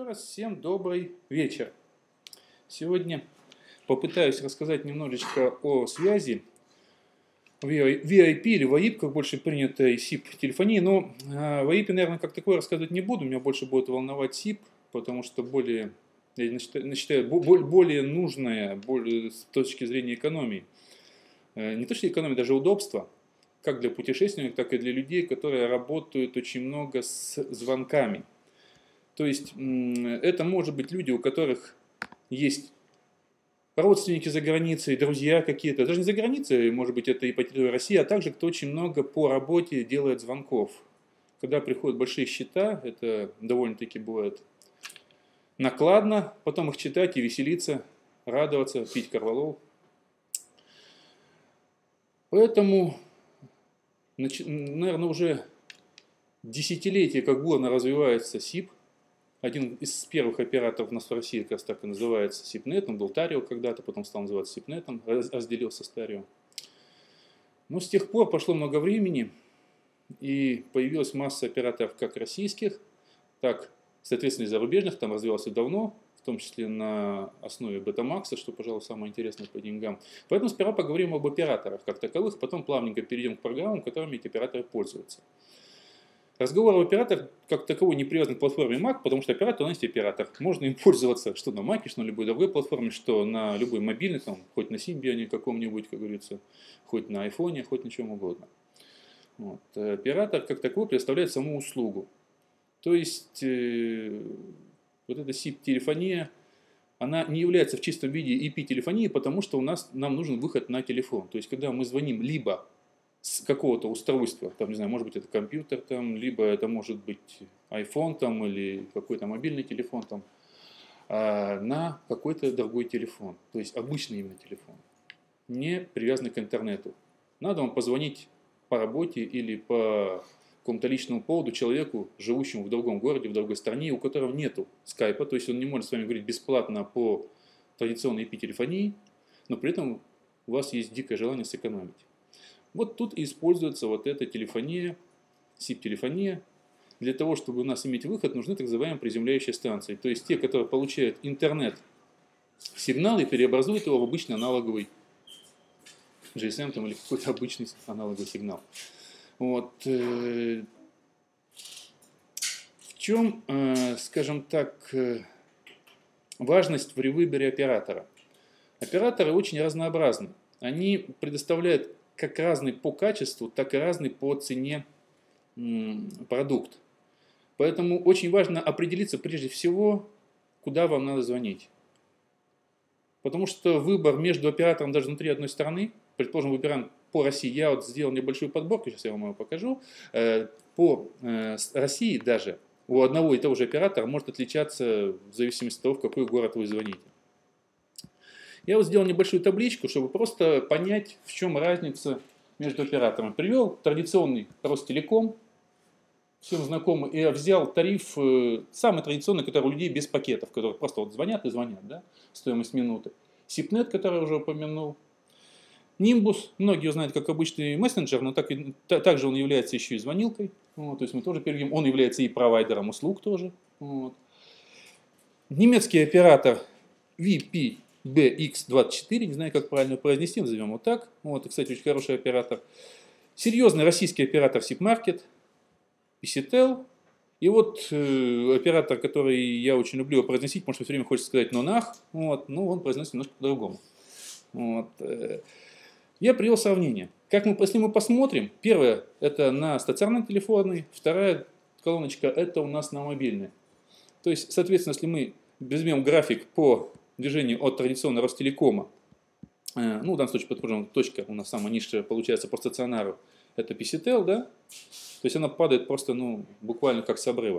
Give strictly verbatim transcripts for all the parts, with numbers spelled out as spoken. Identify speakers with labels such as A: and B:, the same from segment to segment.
A: Еще раз всем добрый вечер. Сегодня попытаюсь рассказать немножечко о связи ви ай пи или вайп, как больше принято, и сип-телефонии. Но о вайп, наверное, как такое рассказывать не буду. Меня больше будет волновать сип, потому что более, я считаю, более нужное более, с точки зрения экономии. Не то, что экономия, даже удобства, как для путешественников, так и для людей, которые работают очень много с звонками. То есть это может быть люди, у которых есть родственники за границей, друзья какие-то, даже не за границей, может быть это и по территории России, а также кто очень много по работе делает звонков. Когда приходят большие счета, это довольно-таки бывает накладно, потом их читать и веселиться, радоваться, пить корвалол. Поэтому, наверное, уже десятилетия как бурно развивается сип. Один из первых операторов у нас в России как раз так и называется сипнет. Он был Тарио когда-то, потом стал называться сипнетом, разделился с Тарио. Но с тех пор прошло много времени, и появилась масса операторов как российских, так, соответственно, и зарубежных. Там развивался давно, в том числе на основе Betamax, что, пожалуй, самое интересное по деньгам. Поэтому сперва поговорим об операторах как таковых, потом плавненько перейдем к программам, которыми эти операторы пользуются. Разговор об операторе как таковой не привязан к платформе Mac, потому что оператор, он есть оператор. Можно им пользоваться что на Mac, что на любой другой платформе, что на любой мобильной, там, хоть на Symbian каком-нибудь, как говорится, хоть на iPhone, хоть на чем угодно. Вот. Оператор как таковой представляет саму услугу. То есть э, вот эта сип-телефония, она не является в чистом виде ай пи-телефонией, потому что у нас, нам нужен выход на телефон. То есть когда мы звоним либо с какого-то устройства, там, не знаю, может быть это компьютер, там, либо это может быть iPhone там, или какой-то мобильный телефон там, а, на какой-то другой телефон, то есть обычный именно телефон, не привязанный к интернету. Надо вам позвонить по работе или по какому-то личному поводу человеку, живущему в другом городе, в другой стране, у которого нету скайпа, то есть он не может с вами говорить бесплатно по традиционной ай пи-телефонии, но при этом у вас есть дикое желание сэкономить. Вот тут и используется вот эта телефония, сип-телефония. Для того, чтобы у нас иметь выход, нужны так называемые приземляющие станции. То есть те, которые получают интернет-сигнал и переобразуют его в обычный аналоговый джи эс эм там, или какой-то обычный аналоговый сигнал. Вот. В чем, скажем так, важность в выборе оператора? Операторы очень разнообразны. Они предоставляют как разный по качеству, так и разный по цене продукт. Поэтому очень важно определиться прежде всего, куда вам надо звонить. Потому что выбор между оператором даже внутри одной страны, предположим, выбираем по России, я вот сделал небольшую подборку, сейчас я вам его покажу, по России даже у одного и того же оператора может отличаться в зависимости от того, в какой город вы звоните. Я вот сделал небольшую табличку, чтобы просто понять, в чем разница между операторами. Привел традиционный Ростелеком, всем знакомый, и взял тариф самый традиционный, который у людей без пакетов, которые просто вот звонят и звонят, да, стоимость минуты. сипнет, который я уже упомянул. Нимбус, многие знают как обычный мессенджер, но так и, также он является еще и звонилкой. Вот, то есть мы тоже перейдем. Он является и провайдером услуг тоже. Вот. Немецкий оператор ви пи би икс двадцать четыре, не знаю, как правильно произнести, назовем вот так. Вот, кстати, очень хороший оператор. Серьезный российский оператор SIP-Market, пи-си-tel. И вот э, оператор, который я очень люблю его произносить, потому что все время хочется сказать «нонах», вот, но он произносит немножко по-другому. Вот. Я привел сравнение. Как мы, если мы посмотрим, первое это на стационарные телефоны, вторая колоночка это у нас на мобильные. То есть, соответственно, если мы возьмем график по движению от традиционного Ростелекома, ну, в данном случае, предположим, точка у нас самая низшая получается по стационару, это пи-си-tel, да? То есть она падает просто, ну, буквально как с обрыва.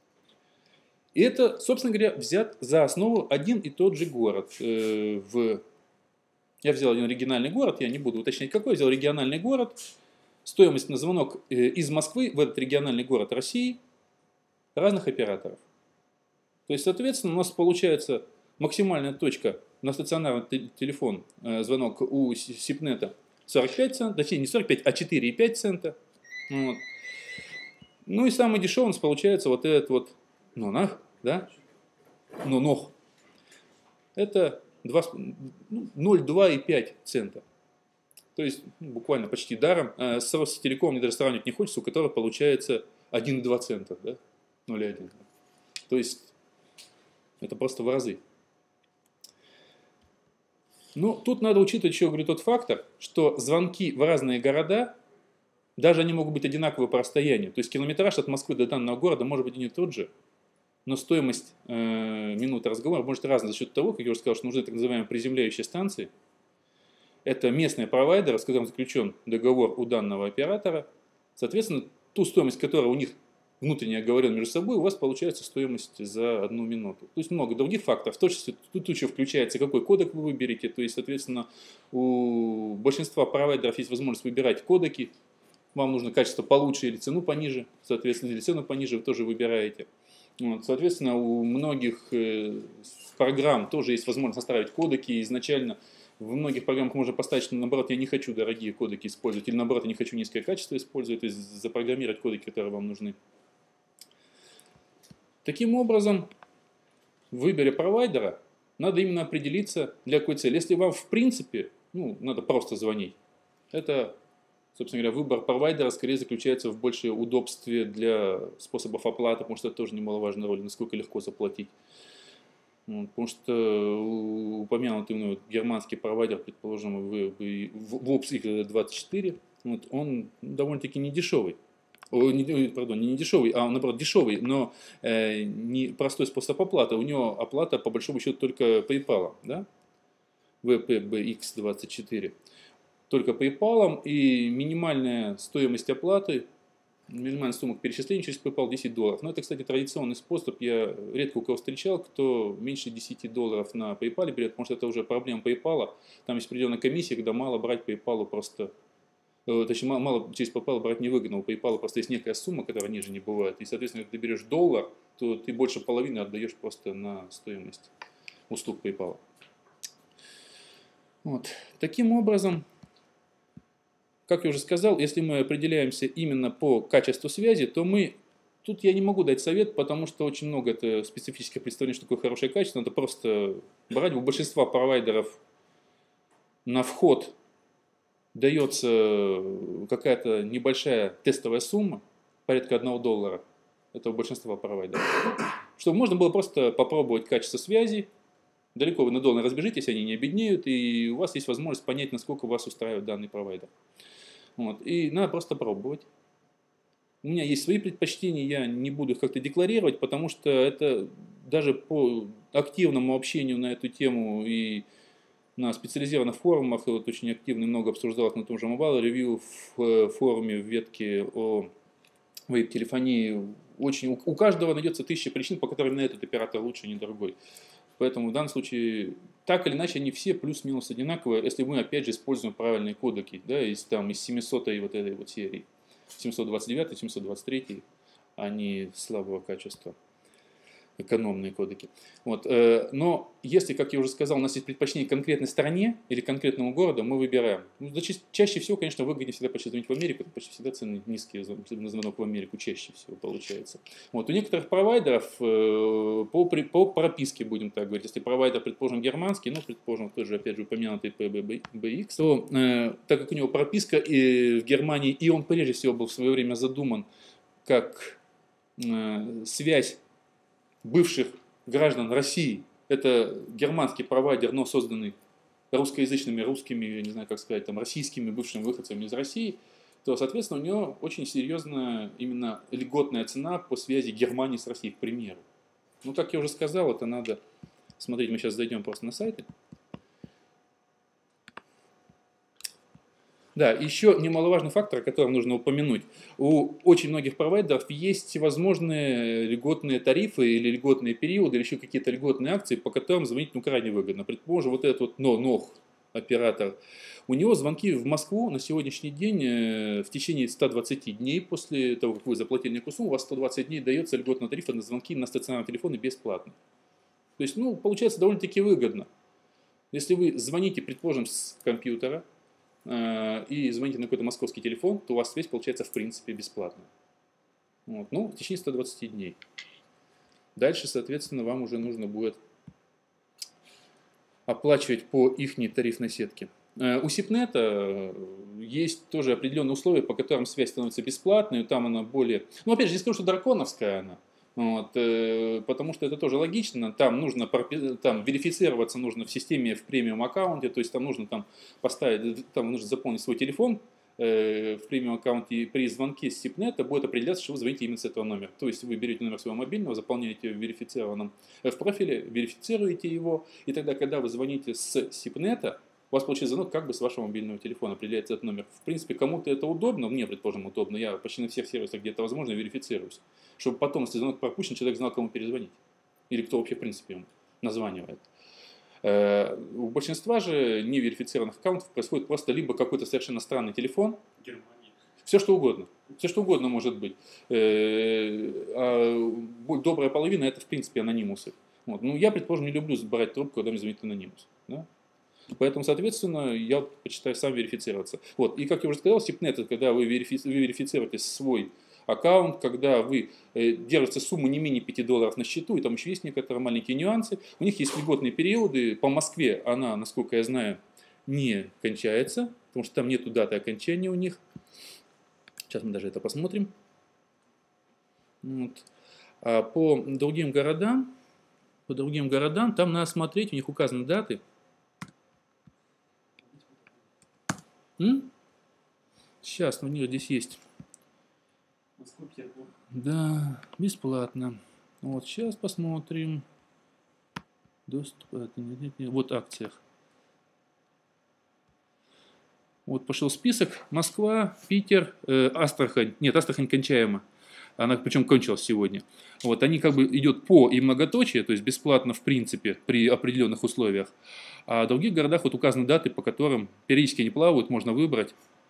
A: И это, собственно говоря, взят за основу один и тот же город. В... Я взял один региональный город, я не буду уточнять какой, я взял региональный город, стоимость на звонок из Москвы в этот региональный город России разных операторов. То есть, соответственно, у нас получается максимальная точка на стационарный телефон, звонок у сипнета сорок пять центов, точнее не сорок пять, а четыре и пять цента. Вот. Ну и самый дешевый у нас получается вот этот вот, ну нах, да, но ног. Это ноль целых два и пять цента. То есть ну, буквально почти даром. А с Ростелеком мне даже сравнивать не хочется, у которого получается один целых два цента, да? ноль целых один. То есть это просто в разы. Но тут надо учитывать еще, говорю, тот фактор, что звонки в разные города, даже они могут быть одинаковы по расстоянию. То есть километраж от Москвы до данного города может быть и не тот же, но стоимость э, минуты разговора может разная за счет того, как я уже сказал, что нужны так называемые приземляющие станции. Это местные провайдеры, с которым заключен договор у данного оператора. Соответственно, ту стоимость, которая у них внутренне оговорена между собой, у вас получается стоимость за одну минуту. То есть много других факторов. В том числе тут еще включается, какой кодек вы выберете. То есть, соответственно, у большинства провайдеров есть возможность выбирать кодеки. Вам нужно качество получше или цену пониже. Соответственно, или цену пониже вы тоже выбираете. Вот, соответственно, у многих э, программ тоже есть возможность настраивать кодеки. Изначально в многих программах можно поставить, что наоборот я не хочу дорогие кодеки использовать, или наоборот я не хочу низкое качество использовать, то есть запрограммировать кодеки, которые вам нужны. Таким образом, в выборе провайдера надо именно определиться, для какой цели. Если вам в принципе, ну, надо просто звонить, это, собственно говоря, выбор провайдера скорее заключается в большей удобстве для способов оплаты, потому что это тоже немаловажная роль, насколько легко заплатить. Потому что упомянутый мной германский провайдер, предположим, вопс икс двадцать четыре, вот, он довольно-таки не дешевый. О, не, пардон, не дешевый, а наоборот дешевый, но э, не простой способ оплаты. У него оплата по большому счету только PayPal, да? ви пи би икс двадцать четыре. Только PayPal, и минимальная стоимость оплаты, минимальная сумма перечисления через PayPal десять долларов. Но это, кстати, традиционный способ. Я редко у кого встречал, кто меньше десяти долларов на PayPal берет, потому что это уже проблема PayPal. Там есть определенная комиссия, когда мало брать PayPal просто... Точнее, мало, мало через PayPal брать невыгодно. У PayPal просто есть некая сумма, которая ниже не бывает. И, соответственно, когда ты берешь доллар, то ты больше половины отдаешь просто на стоимость услуг PayPal. Вот. Таким образом, как я уже сказал, если мы определяемся именно по качеству связи, то мы... Тут я не могу дать совет, потому что очень много это специфических представлений, что такое хорошее качество. Надо просто брать. У большинства провайдеров на вход дается какая-то небольшая тестовая сумма, порядка одного доллара. Это у большинства провайдеров. Чтобы можно было просто попробовать качество связи. Далеко вы на доллар разбежитесь, они не обеднеют, и у вас есть возможность понять, насколько вас устраивает данный провайдер. Вот. И надо просто пробовать. У меня есть свои предпочтения, я не буду их как-то декларировать, потому что это даже по активному общению на эту тему и на специализированных форумах, вот очень активно и много обсуждалось на том же Mobile Review в форуме в ветке о вейп-телефонии. Очень, у каждого найдется тысяча причин, по которым на этот оператор лучше, а не другой. Поэтому в данном случае, так или иначе, они все плюс-минус одинаковые, если мы опять же используем правильные кодеки, да, из, там, из семисотой вот этой вот серии, семьсот двадцать девять, семьсот двадцать три, а не слабого качества. Экономные кодеки. Вот. Но если, как я уже сказал, у нас есть предпочтение конкретной стране или конкретному городу, мы выбираем. Ну, чаще всего, конечно, выгоднее всегда почти звонить в Америку, почти всегда цены низкие, на звонок в Америку чаще всего получается. Вот. У некоторых провайдеров по, по прописке, будем так говорить, если провайдер, предположим, германский, ну, предположим, тот же, опять же, упомянутый пи би би икс, то э, так как у него прописка и в Германии, и он прежде всего был в свое время задуман как э, связь бывших граждан России, это германский провайдер, но созданный русскоязычными, русскими, я не знаю, как сказать, там, российскими бывшими выходцами из России, то, соответственно, у него очень серьезная именно льготная цена по связи Германии с Россией, к примеру. Ну, как я уже сказал, это надо смотреть, мы сейчас зайдем просто на сайты. Да, еще немаловажный фактор, о котором нужно упомянуть. У очень многих провайдеров есть всевозможные льготные тарифы или льготные периоды, или еще какие-то льготные акции, по которым звонить ну, крайне выгодно. Предположим, вот этот вот НОНОХ оператор, у него звонки в Москву на сегодняшний день в течение ста двадцати дней после того, как вы заплатили некую сумму, у вас сто двадцать дней дается льготный тариф на звонки на стационарные телефоны бесплатно. То есть, ну, получается довольно-таки выгодно. Если вы звоните, предположим, с компьютера, и звоните на какой-то московский телефон, то у вас связь получается в принципе бесплатно. Вот. Ну, в течение ста двадцати дней. Дальше, соответственно, вам уже нужно будет оплачивать по их тарифной сетке. У Сипнета есть тоже определенные условия, по которым связь становится бесплатной, там она более... Ну, опять же, не скажу, что драконовская она, вот, потому что это тоже логично, там нужно там, верифицироваться нужно в системе в премиум аккаунте, то есть там нужно там, поставить, там нужно заполнить свой телефон э, в премиум аккаунте, и при звонке с Сипнета будет определяться, что вы звоните именно с этого номера. То есть вы берете номер своего мобильного, заполняете в верифицированном в профиле, верифицируете его, и тогда, когда вы звоните с Сипнета, у вас получится звонок как бы с вашего мобильного телефона, определяется этот номер. В принципе, кому-то это удобно, мне, предположим, удобно, я почти на всех сервисах, где это возможно, верифицируюсь. Чтобы потом, если звонок пропущен, человек знал, кому перезвонить. Или кто вообще, в принципе, ему названивает. У большинства же неверифицированных аккаунтов происходит просто либо какой-то совершенно странный телефон,
B: Германия.
A: Все что угодно. Все что угодно может быть. А добрая половина это, в принципе, анонимусы. Вот. Ну, я, предположим, не люблю брать трубку, когда мне звонит анонимус. Да? Поэтому, соответственно, я предпочитаю сам верифицироваться. Вот. И, как я уже сказал, Сипнет, это когда вы, верифи... вы верифицируете свой аккаунт, когда вы э, держите сумму не менее пяти долларов на счету, и там еще есть некоторые маленькие нюансы. У них есть льготные периоды. По Москве она, насколько я знаю, не кончается, потому что там нету даты окончания у них. Сейчас мы даже это посмотрим. Вот. А по другим городам, по другим городам, там надо смотреть, у них указаны даты. М? Сейчас, у них здесь есть.
B: Москва, Петербург.
A: Да, бесплатно. Вот, сейчас посмотрим. Доступ, вот акциях. Вот пошел список. Москва, Питер, э, Астрахань. Нет, Астрахань кончаема. Она причем кончилась сегодня. Вот они как бы идет по и многоточие, то есть бесплатно в принципе при определенных условиях. А в других городах вот указаны даты, по которым периодически они плавают, можно выбрать,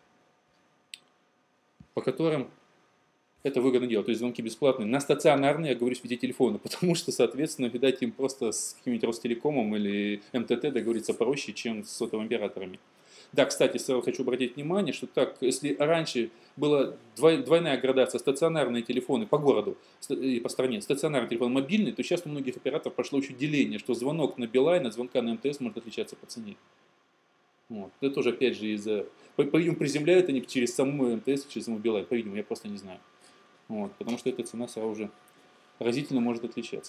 A: по которым это выгодно делать. То есть звонки бесплатные. На стационарные, я говорю, в виде телефона, потому что, соответственно, видать, им просто с каким-нибудь Ростелекомом или эм тэ тэ договориться проще, чем с сотовыми операторами. Да, кстати, сразу хочу обратить внимание, что так, если раньше была двойная градация стационарные телефоны по городу и по стране, стационарный телефон, мобильный, то сейчас у многих операторов прошло еще деление, что звонок на Билайн от звонка на эм тэ эс может отличаться по цене. Вот. Это тоже, опять же, из-за... По-видимому, приземляют они через саму эм тэ эс, через саму Билайн, по-видимому, я просто не знаю. Вот. Потому что эта цена сразу же разительно может отличаться.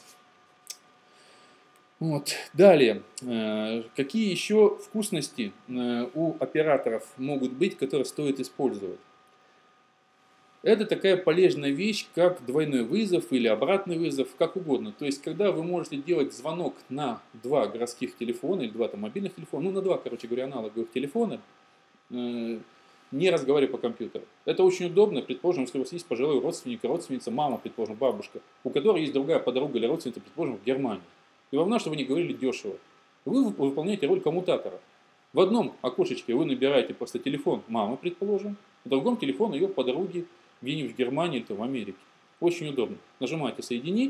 A: Вот. Далее, какие еще вкусности у операторов могут быть, которые стоит использовать? Это такая полезная вещь, как двойной вызов или обратный вызов, как угодно. То есть, когда вы можете делать звонок на два городских телефона или два там, мобильных телефона, ну на два, короче говоря, аналоговых телефона, не разговаривая по компьютеру. Это очень удобно, предположим, если у вас есть пожилой родственник, родственница, мама, предположим, бабушка, у которой есть другая подруга или родственница, предположим, в Германии. И вам надо, чтобы вы не говорили дешево. Вы выполняете роль коммутатора. В одном окошечке вы набираете просто телефон мамы, предположим, в другом телефон ее подруги где-нибудь в Германии или в Америке. Очень удобно. Нажимаете «Соединить».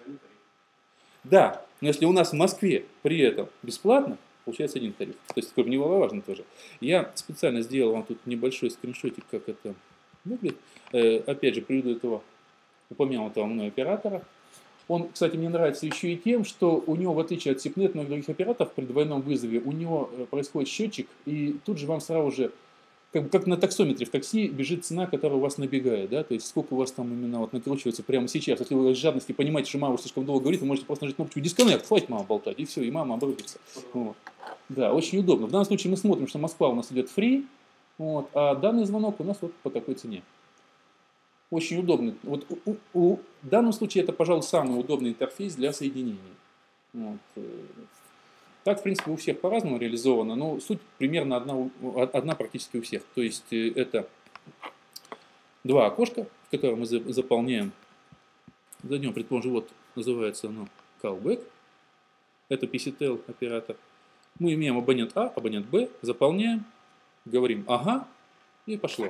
A: Да, но если у нас в Москве при этом бесплатно, получается один тариф. То есть такой немаловажный тоже. Я специально сделал вам тут небольшой скриншотик, как это выглядит. Э, опять же, приведу этого упомянутого мной оператора. Он, кстати, мне нравится еще и тем, что у него, в отличие от Сипнет, многих других операторов при двойном вызове, у него происходит счетчик, и тут же вам сразу же, как, как на таксометре в такси, бежит цена, которая у вас набегает, да, то есть сколько у вас там именно вот накручивается прямо сейчас. Если вы из жадности понимаете, что мама слишком долго говорит, вы можете просто нажать кнопочку «Дисконнект», хватит мама болтать, и все, и мама обрубится. Вот. Да, очень удобно. В данном случае мы смотрим, что Москва у нас идет фри, вот, а данный звонок у нас вот по такой цене. Очень удобно. Вот у, у, в данном случае это, пожалуй, самый удобный интерфейс для соединения. Вот. Так, в принципе, у всех по-разному реализовано, но суть примерно одна, одна практически у всех. То есть это два окошка, в которые мы заполняем. Зайдем, предположим, вот называется оно Callback. Это пи си tel оператор. Мы имеем абонент А, абонент Б, заполняем, говорим «ага» и пошло.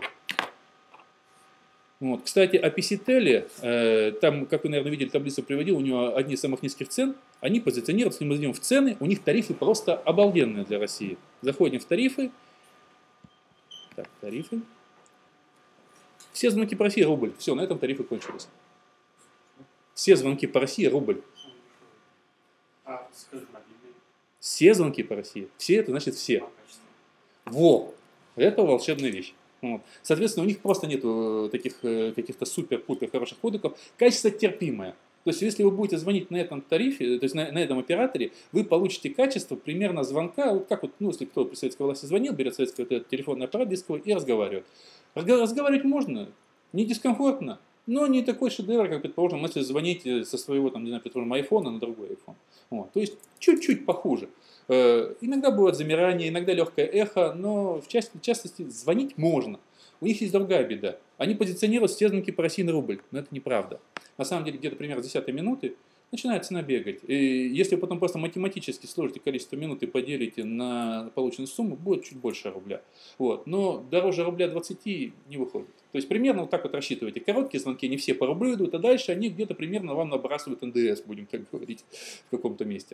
A: Вот. Кстати, о пи си tel, э, там, как вы, наверное, видели, таблицу приводил, у него одни из самых низких цен. Они позиционируют, если мы зайдем в цены, у них тарифы просто обалденные для России. Заходим в тарифы. Так, тарифы. Все звонки по России рубль. Все, на этом тарифы кончились. Все звонки по России рубль.
B: А, скажи, мобильный.
A: Все звонки по России. Все это значит все.
B: А, качество.
A: Во! Это волшебная вещь. Вот. Соответственно, у них просто нету таких каких-то супер-пупер хороших кодеков. Качество терпимое. То есть, если вы будете звонить на этом тарифе, то есть на, на этом операторе, вы получите качество примерно звонка, вот как вот, ну, если кто при советской власти звонил, берет советский вот этот телефонный аппарат дисковый и разговаривает. Разго- разговаривать можно, не дискомфортно, но не такой шедевр, как, предположим, если звоните со своего, там, не знаю, предположим, айфона на другой айфон. Вот. То есть, чуть-чуть похуже. Э, иногда бывает замирание, иногда легкое эхо, но в части, в частности звонить можно. У них есть другая беда. Они позиционируют все звонки по России на рубль, но это неправда. На самом деле, где-то примерно с десятой минуты начинает цена бегать. И если вы потом просто математически сложите количество минут и поделите на полученную сумму, будет чуть больше рубля. Вот. Но дороже рубля двадцати не выходит. То есть примерно вот так вот рассчитывайте. Короткие звонки, не все по рублю идут, а дальше они где-то примерно вам набрасывают эн дэ эс, будем так говорить, в каком-то месте.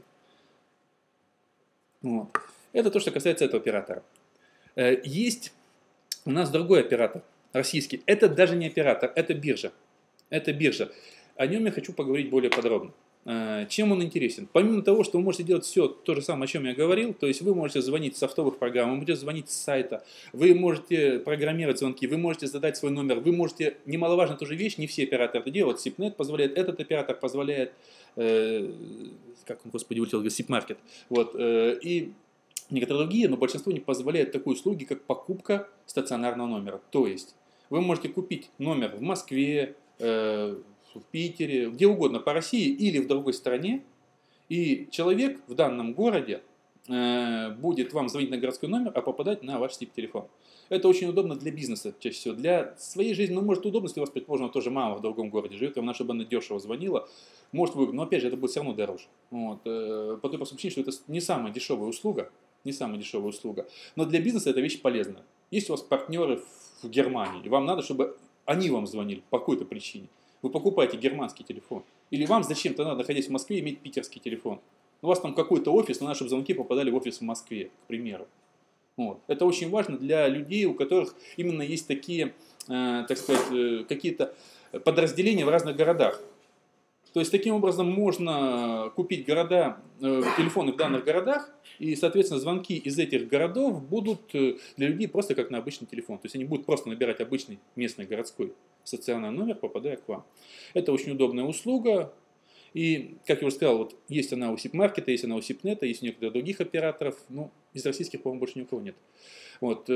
A: Вот. Это то, что касается этого оператора. Есть у нас другой оператор, российский. Это даже не оператор, это биржа. Это биржа. О нем я хочу поговорить более подробно. Чем он интересен? Помимо того, что вы можете делать все то же самое, о чем я говорил, то есть вы можете звонить с софтовых программ, вы можете звонить с сайта, вы можете программировать звонки, вы можете задать свой номер, вы можете, немаловажно тоже вещь, не все операторы это делают, SIP.net позволяет, этот оператор позволяет, э, как он, господи, улетел, SIP.Market, вот, э, и некоторые другие, но большинство не позволяет такой услуги, как покупка стационарного номера. То есть вы можете купить номер в Москве, э, в Питере, где угодно по России или в другой стране, и человек в данном городе э, будет вам звонить на городской номер, а попадать на ваш сип-телефон. Это очень удобно для бизнеса, чаще всего. Для своей жизни, ну, может, удобно, если у вас, предположим, тоже мама в другом городе живет, и вам наша банда дешево звонила, может выгодно, но опять же, это будет все равно дороже. Вот. По той простой причине, что это не самая дешевая услуга, не самая дешевая услуга, но для бизнеса эта вещь полезна. Есть у вас партнеры в Германии, и вам надо, чтобы они вам звонили по какой-то причине. Вы покупаете германский телефон. Или вам зачем-то надо, находясь в Москве, иметь питерский телефон. У вас там какой-то офис, но надо, чтобы звонки попадали в офис в Москве, к примеру. Вот. Это очень важно для людей, у которых именно есть такие, э, так сказать, э, какие-то подразделения в разных городах. То есть, таким образом, можно купить города, э, телефоны в данных городах, и, соответственно, звонки из этих городов будут для людей просто как на обычный телефон. То есть, они будут просто набирать обычный местный городской стационарный номер, попадая к вам. Это очень удобная услуга. И, как я уже сказал, вот есть она у SIP.Market, есть она у SIP.net, есть у некоторых других операторов. Ну, из российских, по-моему, больше ни у кого нет. Вот.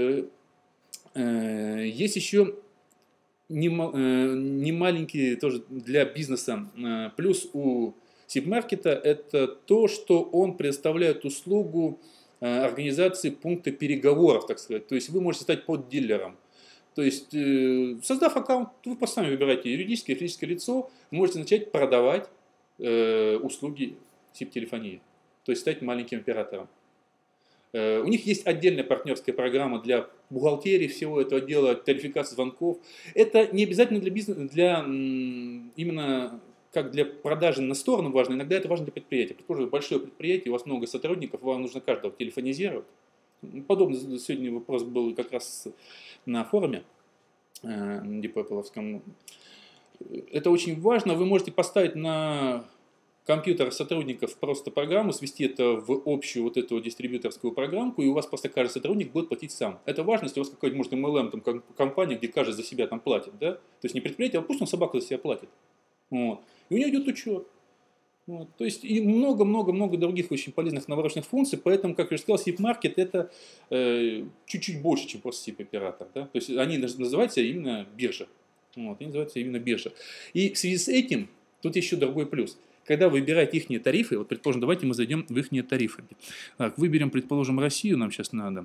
A: Есть еще немаленький тоже для бизнеса плюс у SIP.Market, это то, что он предоставляет услугу организации пункта переговоров, так сказать. То есть вы можете стать поддилером. То есть, создав аккаунт, вы просто сами выбираете юридическое и физическое лицо, вы можете начать продавать э, услуги сип-телефонии, то есть стать маленьким оператором. Э, у них есть отдельная партнерская программа для бухгалтерии всего этого дела, тарификации звонков. Это не обязательно для бизнеса, для именно как для продажи на сторону важно, иногда это важно для предприятия. Предположим, большое предприятие, у вас много сотрудников, вам нужно каждого телефонизировать. Подобный сегодня вопрос был как раз на форуме э, Дипэппловском. Это очень важно. Вы можете поставить на компьютер сотрудников просто программу, свести это в общую вот эту дистрибьюторскую программку, и у вас просто каждый сотрудник будет платить сам. Это важно, если у вас какой-то, может, эм эл эм, там, компания, где каждый за себя там платит. Да? То есть не предприятие, а пусть он собаку за себя платит. Вот. И у него идет учет. Вот. То есть и много-много-много других очень полезных навороченных функций, поэтому, как я уже сказал, SIP.Market это э, чуть-чуть больше, чем просто сип-оператор. Да? То есть они называются именно биржа. Вот, они называются именно биржа. И в связи с этим, тут еще другой плюс. Когда вы выбираете их тарифы, вот, предположим, давайте мы зайдем в их тарифы. Так, выберем, предположим, Россию, нам сейчас надо.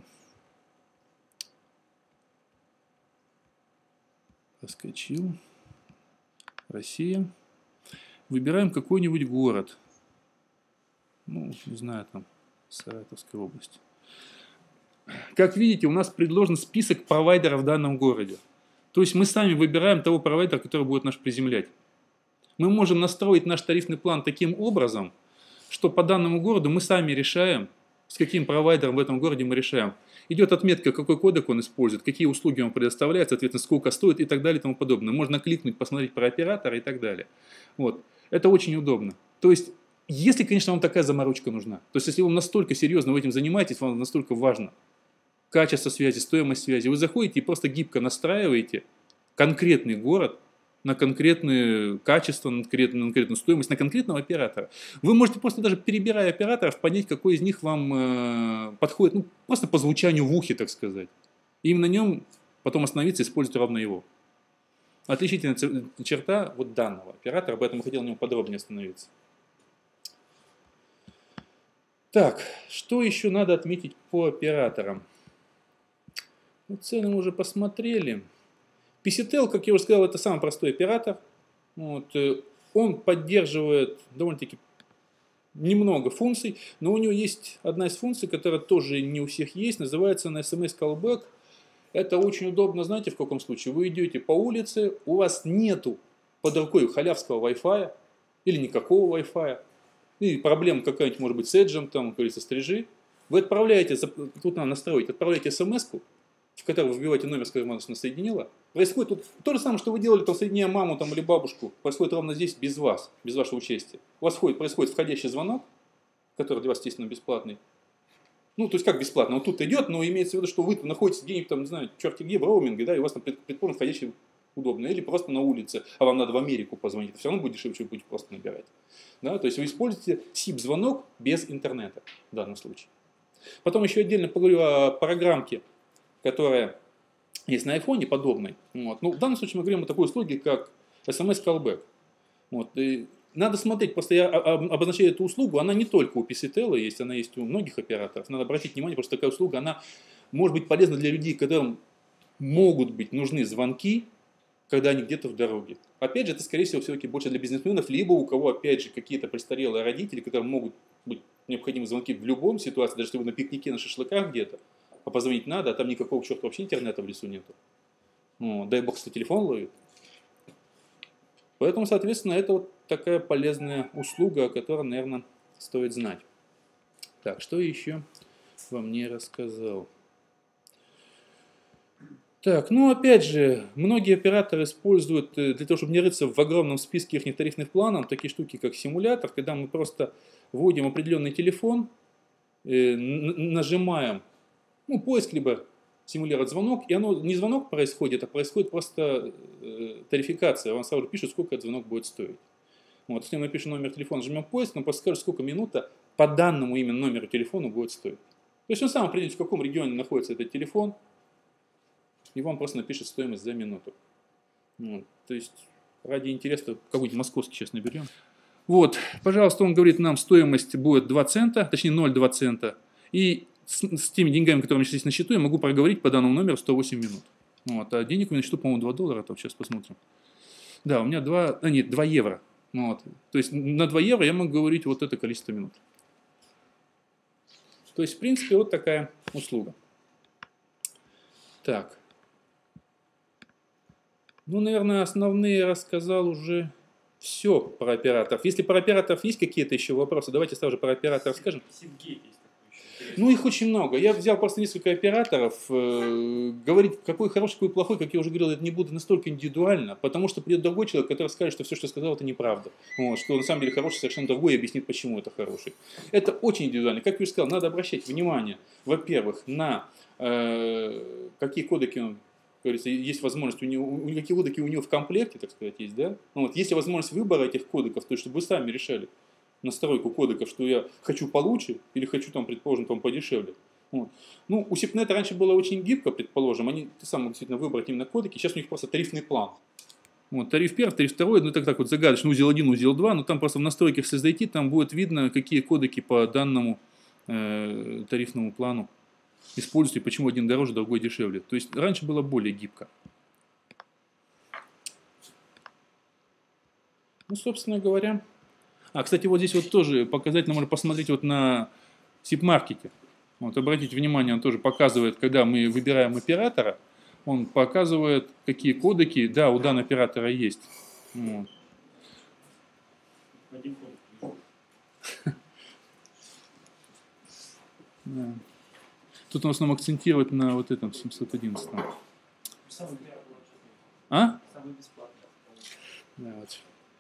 A: Проскочил. Россия. Выбираем какой-нибудь город. Ну, не знаю, там, Саратовская область. Как видите, у нас предложен список провайдеров в данном городе. То есть мы сами выбираем того провайдера, который будет наш приземлять. Мы можем настроить наш тарифный план таким образом, что по данному городу мы сами решаем, с каким провайдером в этом городе мы решаем. Идет отметка, какой кодек он использует, какие услуги он предоставляет, соответственно, сколько стоит и так далее и тому подобное. Можно кликнуть, посмотреть про оператора и так далее. Вот. Это очень удобно. То есть, если, конечно, вам такая заморочка нужна. То есть, если вам настолько серьезно вы этим занимаетесь, вам настолько важно качество связи, стоимость связи, вы заходите и просто гибко настраиваете конкретный город на конкретное качество, на конкретную, на конкретную стоимость, на конкретного оператора. Вы можете просто даже перебирая операторов понять, какой из них вам э, подходит, ну, просто по звучанию в ухе, так сказать. И на нем потом остановиться и использовать ровно его. Отличительная черта вот данного оператора, поэтому хотел на нем подробнее остановиться. Так, что еще надо отметить по операторам? Ну, цены мы уже посмотрели. пи си tel, как я уже сказал, это самый простой оператор. Вот, он поддерживает довольно-таки немного функций, но у него есть одна из функций, которая тоже не у всех есть, называется она эс эм эс callback. Это очень удобно, знаете, в каком случае? Вы идете по улице, у вас нету под рукой халявского Wi-Fi или никакого Wi-Fi, и проблема какая-нибудь может быть с эджем, там, как говорится, стрижи. Вы отправляете, тут надо настроить, отправляете эс эм эс-ку, в которой вы вбиваете номер, с которым она соединила. Происходит тут то же самое, что вы делали, там, соединяя маму там, или бабушку, происходит ровно здесь без вас, без вашего участия. У вас входит, происходит входящий звонок, который для вас, естественно, бесплатный. Ну, то есть как бесплатно? Вот тут идет, но имеется в виду, что вы находитесь где-нибудь там, не знаю, черти где, в роуминге, да, и у вас там, предположим, входящий удобно. Или просто на улице, а вам надо в Америку позвонить. Это все равно будет дешевле, чем вы будете просто набирать. Да? То есть вы используете сип-звонок без интернета в данном случае. Потом еще отдельно поговорю о программке, которая есть на айфоне подобной. Вот. Ну, в данном случае мы говорим о такой услуге, как эс эм эс callback. Вот. И надо смотреть, просто я обозначаю эту услугу, она не только у пи си tel есть, она есть у многих операторов. Надо обратить внимание, потому что такая услуга, она может быть полезна для людей, которым могут быть нужны звонки, когда они где-то в дороге. Опять же, это, скорее всего, все-таки больше для бизнесменов, либо у кого, опять же, какие-то престарелые родители, которым могут быть необходимы звонки в любом ситуации, даже если вы на пикнике, на шашлыках где-то, а позвонить надо, а там никакого черта вообще интернета в лесу нету. Ну, дай бог, что телефон ловит. Поэтому, соответственно, это вот такая полезная услуга, о которой, наверное, стоит знать. Так, что еще вам не рассказал? Так, ну опять же, многие операторы используют, для того, чтобы не рыться в огромном списке их тарифных планов, такие штуки, как симулятор, когда мы просто вводим определенный телефон, нажимаем, ну, поиск, либо симулировать звонок, и оно не звонок происходит, а происходит просто э, тарификация. Вам сразу пишут, сколько этот звонок будет стоить. Вот, если мы напишем номер телефона, жмем поиск, нам просто скажет, сколько минута по данному именно номеру телефона будет стоить. То есть он сам определит, в каком регионе находится этот телефон, и вам просто напишет стоимость за минуту. Вот, то есть ради интереса какой-нибудь московский сейчас наберем. Вот, пожалуйста, он говорит, нам стоимость будет два цента, точнее ноль целых два цента. И С, с теми деньгами, которые у меня сейчас есть на счету, я могу проговорить по данному номеру сто восемь минут. Вот, а денег у меня на счету, по-моему, два доллара, там сейчас посмотрим. Да, у меня два, а нет, два евро. Вот. То есть на два евро я могу говорить вот это количество минут. То есть, в принципе, вот такая услуга. Так. Ну, наверное, основные рассказал уже все про операторов. Если про операторов есть какие-то еще вопросы, давайте сразу же про операторов скажем. Ну, их очень много. Я взял просто несколько операторов. Э, говорить, какой хороший, какой плохой, как я уже говорил, это не буду настолько индивидуально, потому что придет другой человек, который скажет, что все, что я сказал, это неправда. Вот, что на самом деле хороший совершенно другой и объяснит, почему это хороший. Это очень индивидуально. Как я уже сказал, надо обращать внимание, во-первых, на э, какие кодеки он, говорится, есть возможность, у него, у, какие кодеки у него в комплекте, так сказать, есть, да? Ну, вот, есть ли возможность выбора этих кодеков, то есть, чтобы вы сами решали настройку кодеков, что я хочу получше или хочу, там, предположим, там, подешевле. Вот. Ну, у Сипнета раньше было очень гибко, предположим, они ты сам мог действительно выбрать именно кодеки, сейчас у них просто тарифный план. Вот, тариф первый, тариф второй, ну так, так вот загадочно, узел один, узел два, но там просто в настройках, если зайти, там будет видно, какие кодеки по данному э, тарифному плану используют и почему один дороже, другой дешевле. То есть раньше было более гибко. Ну, собственно говоря. А, кстати, вот здесь вот тоже показательно можно посмотреть вот на сип-маркете. Вот, обратите внимание, он тоже показывает, когда мы выбираем оператора, он показывает, какие кодеки, да, у данного оператора есть. Вот. Да. Тут он в основном акцентирует на вот этом семьсот одиннадцатом. А? Да, вот.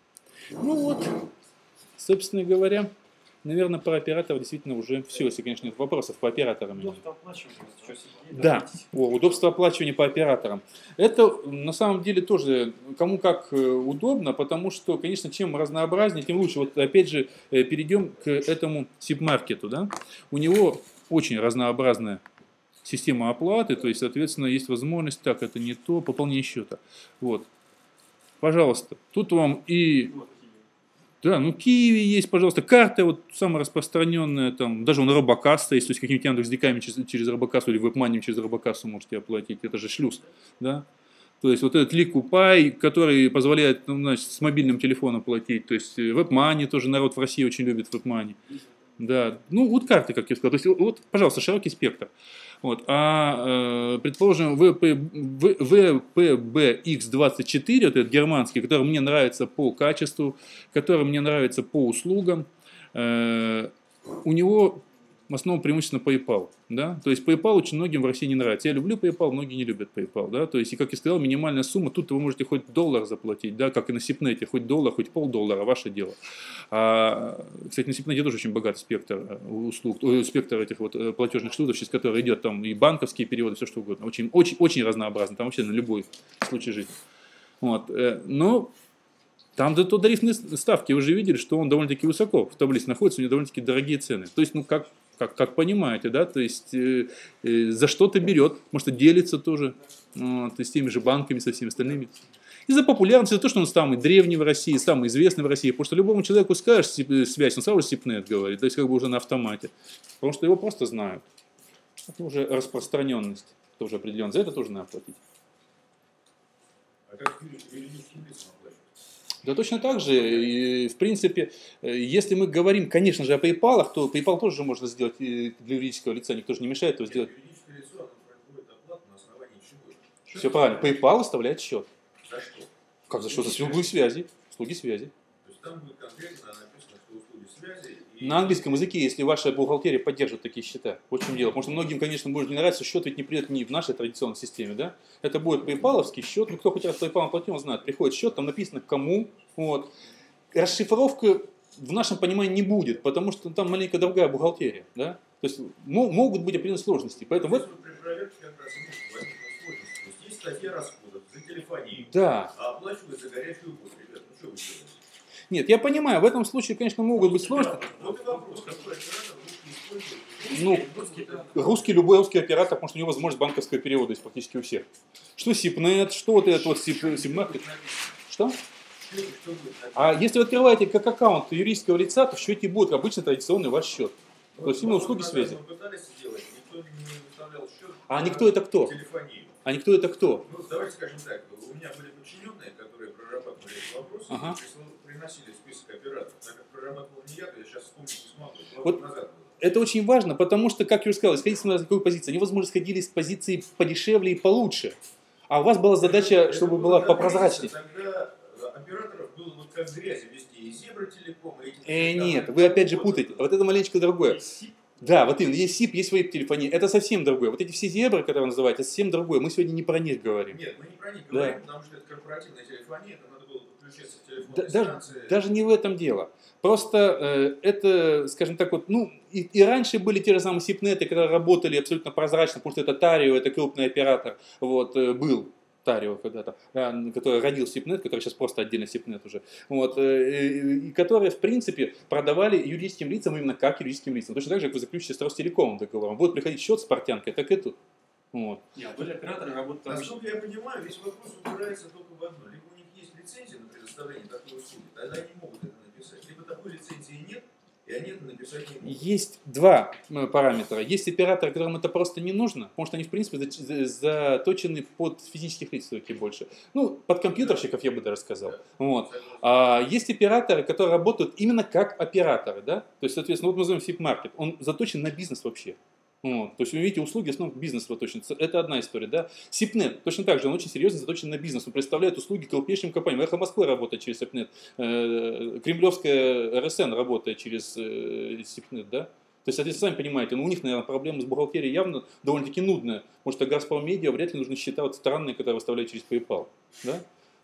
A: Ну вот, собственно говоря, наверное, про операторов действительно уже все, если, конечно, нет вопросов по операторам.
B: Удобство оплачивания. Что сидеть,
A: Да, о, удобство оплачивания по операторам. Это на самом деле тоже кому как э, удобно, потому что, конечно, чем разнообразнее, тем лучше. Вот опять же э, перейдем к этому сибмаркету. Да? У него очень разнообразная система оплаты, то есть, соответственно, есть возможность, так, это не то, пополнение счета. Вот. Пожалуйста, тут вам и...
B: Вот,
A: Да, ну Киви есть, пожалуйста, карта вот самая распространенная, там, даже он Робокасса есть, то есть какими-то Яндекс.Диками через, через Робокассу или вебмани через Робокассу можете оплатить, это же шлюз, да. То есть вот этот Ликупай, который позволяет, ну, значит, с мобильным телефоном платить, то есть вебмани тоже народ в России очень любит вебмани. Да, ну вот карты, как я сказал, то есть вот, пожалуйста, широкий спектр. Вот. А, э, предположим, вэ пэ бэ икс двадцать четыре, вот этот германский, который мне нравится по качеству, который мне нравится по услугам, э, у него в основном преимущественно PayPal. Да? То есть PayPal очень многим в России не нравится. Я люблю PayPal, многие не любят PayPal. Да? То есть, и как я сказал, минимальная сумма, тут вы можете хоть доллар заплатить, да? Как и на Сипнете, хоть доллар, хоть полдоллара, ваше дело. А, кстати, на Сипнете тоже очень богатый спектр услуг, спектр этих вот платежных шлюзов, через которые идет там и банковские переводы, все что угодно. Очень, очень, очень разнообразно, там вообще на любой случай жизни. Вот. Но там зато тарифные ставки, вы уже видели, что он довольно-таки высоко в таблице находится, у него довольно-таки дорогие цены. То есть, ну как, как, как понимаете, да, то есть э, э, за что-то берет, может делится тоже, вот, с теми же банками, со всеми остальными. Из-за популярности, за то, что он самый древний в России, самый известный в России, потому что любому человеку скажешь связь, он сразу же Сипнет говорит, то есть как бы уже на автомате, потому что его просто знают. Это уже распространенность, тоже определенно, за это тоже надо платить.
C: А как юридическим лицам оплачивать?
A: Да точно так же, и, в принципе, если мы говорим, конечно же, о PayPal, то PayPal тоже можно сделать для юридического лица, никто же не мешает его сделать.
C: Юридическое лицо, оно производит оплату на основании чего?
A: Все правильно, PayPal оставляет счет.
C: За что?
A: Как за что? За услуги связи. Услуги связи.
C: То есть там будет конкретно написано, что услуги связи... И...
A: На английском языке, если ваша бухгалтерия поддерживает такие счета. Вот в чем дело. Потому что многим, конечно, может не нравиться, счет ведь не придет не в нашей традиционной системе. Да? Это будет PayPal-овский счет. Ну, кто хоть раз PayPal платил, он знает. Приходит счет, там написано кому. Вот. Расшифровка в нашем понимании не будет, потому что там маленько другая бухгалтерия. Да? То есть могут быть определенные сложности. Поэтому...
C: Здесь при проверке как раз и может возникнуть сложности. То есть есть статья расходов за телефонию,
A: да.
C: А оплачивают за горячую воду. Ребят, ну что вы делаете?
A: Нет, я понимаю, в этом случае, конечно, могут быть сложности.
C: Вот и вопрос, какой оператор русский использует?
A: Ну, русский, любой русский оператор, потому что у него возможность банковского перевода есть практически у всех. Что Сипнет, что вот этот вот Сибмаркет. Что? А если вы открываете как аккаунт юридического лица, то в счете будет обычно традиционный ваш счет. То есть именно услуги связи. А никто это кто? А никто это кто?
C: Ну, давайте скажем так, у меня были подчиненные, которые прорабатывали эти вопросы, ага. и приносили список операторов. Так как прорабатывал не я, то я сейчас вспомнить не смогу.
A: Вот это очень важно, потому что, как я уже сказал, исходить с какой позиции. Они, возможно, сходили с позиции подешевле и получше. А у вас была задача, чтобы была попрозрачнее.
C: Тогда операторов было вот как грязи везде, и Зебра-телеком, и эти...
A: Э, нет, вы опять же путаете. Вот это маленечко другое. Да, вот именно, есть СИП, есть веб-телефония. Это совсем другое. Вот эти все зебры, которые вы называете, это совсем другое. Мы сегодня не про них говорим.
C: Нет, мы не про них говорим, да. Потому что это корпоративная телефония, это надо было подключиться к телефону.
A: Да, даже, даже не в этом дело. Просто э, это, скажем так, вот, ну, и, и раньше были те же самые сипнеты, которые работали абсолютно прозрачно, потому что это Тарио, это крупный оператор, вот, э, был. Тарио когда-то, который родил Сипнет, который сейчас просто отдельно Сипнет уже, вот, и которые, в принципе, продавали юридическим лицам именно как юридическим лицам. Точно так же, как вы заключите с Ростелекомом договор. Будет приходить счет с портянкой, так и тут. Вот.
B: Нет, были операторы, работают...
C: Насколько я понимаю, весь вопрос упирается только в одно. Либо у них есть лицензия на предоставление такой услуги, тогда они могут это написать. Либо такой лицензии нет, и они это написать не могут.
A: Есть два параметра. Есть операторы, которым это просто не нужно, потому что они, в принципе, заточены под физических лиц все-таки больше. Ну, под компьютерщиков, я бы даже сказал. Да. Вот. А есть операторы, которые работают именно как операторы. Да? То есть, соответственно, вот мы называем Сибмаркет. Он заточен на бизнес вообще. Вот. То есть вы видите, услуги в основном бизнес заточен. Это одна история. Да? Сипнет точно так же, он очень серьезно заточен на бизнес. Он представляет услуги крупнейшим компаниям. Эхо Москвы работает через Сипнет. Кремлевская эр эс эн работает через Сипнет. Да? То есть, соответственно, сами понимаете, ну, у них, наверное, проблема с бухгалтерией явно довольно-таки нудная. Может, а Газпром Медиа вряд ли нужны счета вот странные, которые выставляют через PayPal. Да?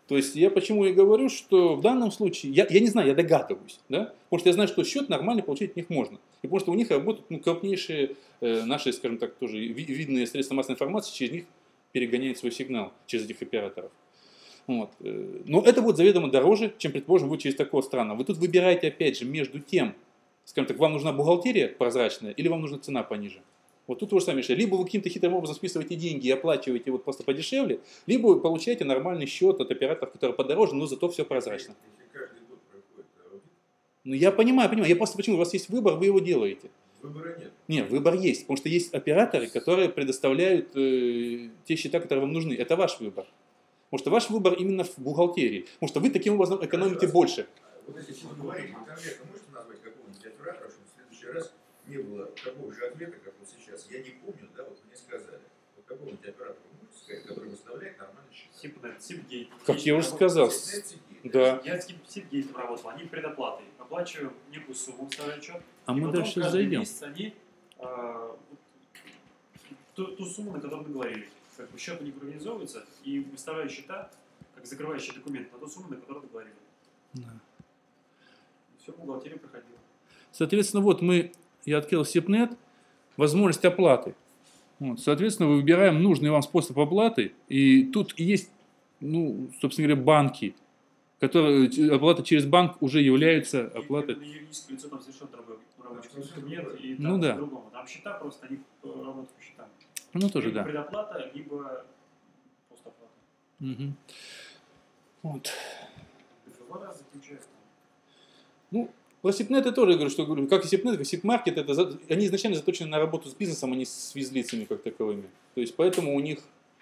A: То есть я почему и говорю, что в данном случае, я, я не знаю, я догадываюсь, да? Потому что я знаю, что счет нормально получить от них можно. И потому что у них работают ну, крупнейшие э, наши, скажем так, тоже ви- видные средства массовой информации, через них перегоняют свой сигнал, через этих операторов. Вот. Но это будет заведомо дороже, чем, предположим, будет через такого страна. Вы тут выбираете, опять же, между тем, скажем так, вам нужна бухгалтерия прозрачная или вам нужна цена пониже. Вот тут тоже сами решили. Либо вы каким-то хитрым образом списываете деньги и оплачиваете вот просто подешевле, либо вы получаете нормальный счет от операторов, которые подороже, но зато все прозрачно.
C: Если каждый год проходит аудит,
A: Ну я понимаю, понимаю. Я просто почему? У вас есть выбор, вы его делаете.
C: выбора нет.
A: Нет, выбор есть. Потому что есть операторы, которые предоставляют э, те счета, которые вам нужны. Это ваш выбор. Потому что ваш выбор именно в бухгалтерии. Потому что вы таким образом экономите
C: Хорошо.
A: больше.
C: Вот если вы говорите, вы конкретно можете назвать какого-нибудь оператора, чтобы в следующий раз не было такого же ответа, как вот сейчас. Я не помню, да, вот мне сказали. Вот какого-нибудь оператора вы можете сказать, который выставляет нормальный счет?
B: Сипнет, Сипгейт.
A: Как я уже сказал. Да.
B: Я с Сипгейтом работал, они предоплатой. Оплачиваю некую сумму, выставляю счет.
A: А
B: и
A: мы
B: потом
A: дальше
B: каждый
A: зайдем.
B: месяц они а, ту, ту сумму, на которую договорились. Как бы счет у них организовывается и выставляю счета, как закрывающий документ, на ту сумму, на которую договорились.
A: Да.
B: Все в бухгалтерию проходило.
A: Соответственно, вот мы, я открыл Сипнет, возможность оплаты. Вот, соответственно, мы выбираем нужный вам способ оплаты. И тут есть, ну, собственно говоря, банки, которые, оплата через банк уже является оплатой.
B: И на юридическое лицо там совершенно другой рабочий
C: Да,
B: документ, и
A: ну
B: там
A: да.
B: по-другому. Там счета просто, они э, работают по счетам.
A: Ну, тоже
B: либо
A: да.
B: предоплата, либо постоплата.
A: Угу. Вот.
B: Договора заключают.
A: Ну, про Сипнет я тоже говорю, что говорю, как и Сипнет, как и Сипмаркет, это за- они изначально заточены на работу с бизнесом, а не с физлицами как таковыми. То есть поэтому у них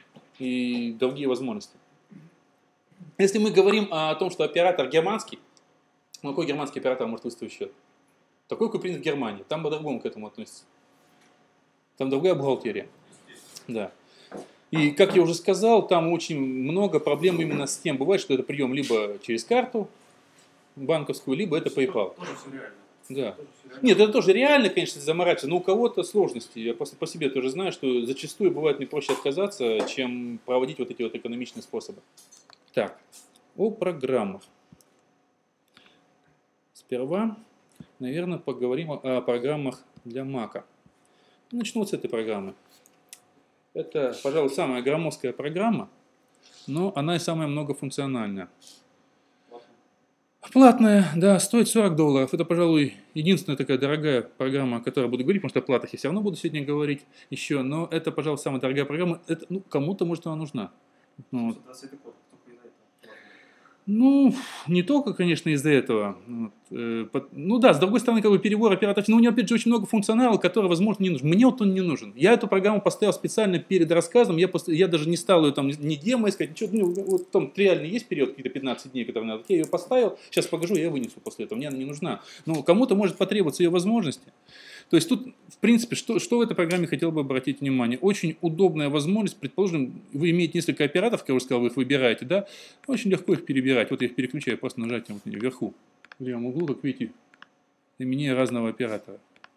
A: и другие возможности. Если мы говорим о том, что оператор германский, ну какой германский оператор может выставить счет? Такой, какой принят в Германии. Там по-другому к этому относится. Там другая бухгалтерия. Да. И, как я уже сказал, там очень много проблем именно с тем. Бывает, что это прием либо через карту банковскую, либо это PayPal.
B: Тоже все реально.
A: Да.
B: Тоже всё реально.
A: Нет, это тоже реально, конечно, заморачиваться, но у кого-то сложности. Я просто по себе тоже знаю, что зачастую бывает не проще отказаться, чем проводить вот эти вот экономичные способы. Так, о программах. Сперва, наверное, поговорим о, о программах для Mac. Начну вот с этой программы. Это, пожалуй, самая громоздкая программа, но она и самая многофункциональная.
B: Ладно.
A: Платная, да, стоит сорок долларов. Это, пожалуй, единственная такая дорогая программа, о которой я буду говорить, потому что о платах я все равно буду сегодня говорить еще. Но это, пожалуй, самая дорогая программа. Это, ну, кому-то, может, она нужна. Ну, вот.
B: двадцатый код, только из-за этого.
A: Ну, не только, конечно, из-за этого. Вот, э, под- ну да, с другой стороны, как бы перебор операторов, но у него, опять же, очень много функционала, который, возможно, не нужен. Мне вот он не нужен. Я эту программу поставил специально перед рассказом, я, пост- я даже не стал ее там ни демо искать, ничего. Ну, вот там реально есть период, какие-то пятнадцать дней, которые надо. Я ее поставил, сейчас покажу, я вынесу после этого, мне она не нужна. Но кому-то может потребоваться ее возможности. То есть тут, в принципе, что, что в этой программе хотел бы обратить внимание? Очень удобная возможность, предположим, вы имеете несколько операторов, как я уже сказал, вы их выбираете, да? Очень легко их перебирать. Вот я их переключаю просто нажатием вот вверху. В левом углу, как видите, применение разного оператора.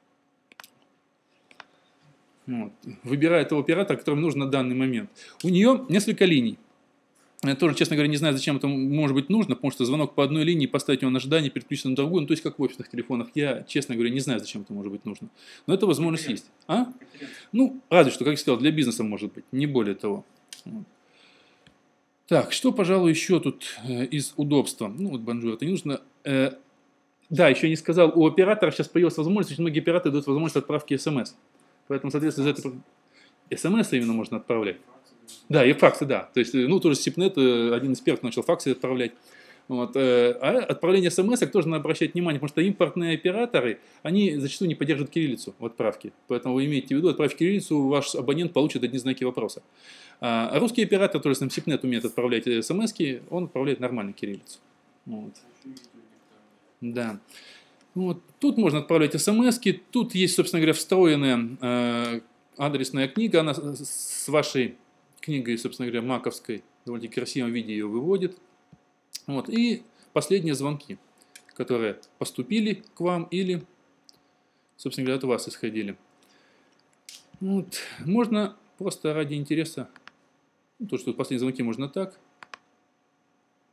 A: Вот. Выбираю того оператора, которому нужно на данный момент. У нее несколько линий. Я тоже, честно говоря, не знаю, зачем это может быть нужно, потому что звонок по одной линии, поставить его на ожидание, переключиться на другую, ну, то есть как в офисных телефонах. Я, честно говоря, не знаю, зачем это может быть нужно. Но эта возможность есть. А? Ну, разве что, как я сказал, для бизнеса может быть, не более того. Вот. Так, что, пожалуй, еще тут э, из удобства? Ну, вот Bonjour, это не нужно. Э, да, еще не сказал, у оператора сейчас появилась возможность, очень многие операторы дают возможность отправки смс. Поэтому, соответственно, из этой смс именно можно отправлять. Да, и факсы, да. То есть, ну, тоже Сипнет, один из первых начал факсы отправлять. Вот. А отправление смс тоже надо обращать внимание, потому что импортные операторы, они зачастую не поддерживают кириллицу в отправке. Поэтому вы имеете в виду, отправив кириллицу, ваш абонент получит одни знаки вопроса. А русский оператор, который сам Сипнет умеет отправлять смс-ки, он отправляет нормально кириллицу. Вот. Да. Вот. Тут можно отправлять смс-ки, тут есть, собственно говоря, встроенная э, адресная книга, она с вашей книгой, собственно говоря, маковской, довольно красивом виде ее выводит. Вот. И последние звонки, которые поступили к вам или, собственно говоря, от вас исходили. Вот. Можно просто ради интереса, ну, то, что последние звонки можно так.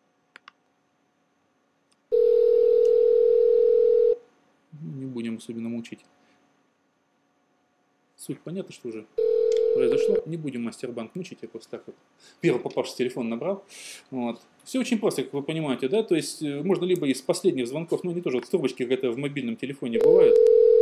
A: особенно мучить. Суть понятна, что уже произошло. Не будем Мастербанк мучить, я просто так вот первый попавший телефон набрал. Вот. Все очень просто, как вы понимаете, да, то есть можно либо из последних звонков, ну они тоже вот в трубочке, как это в мобильном телефоне бывает.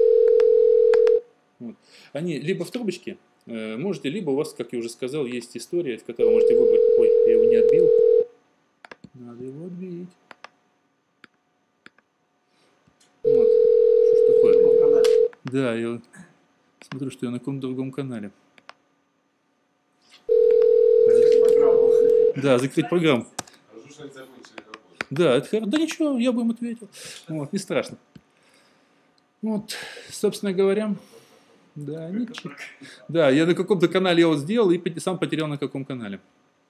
A: Вот. Они либо в трубочке э, можете, либо у вас, как я уже сказал, есть история, в которой можете выбрать. Ой, я его не отбил. Надо его отбить. Вот. Что ж такое? Да, я смотрю, что я на каком-то другом канале. Да, закрыть программу. Да, это, да ничего, я бы им ответил. Вот, не страшно. Вот, собственно говоря, да, ничего. Да, я на каком-то канале его сделал и сам потерял на каком канале.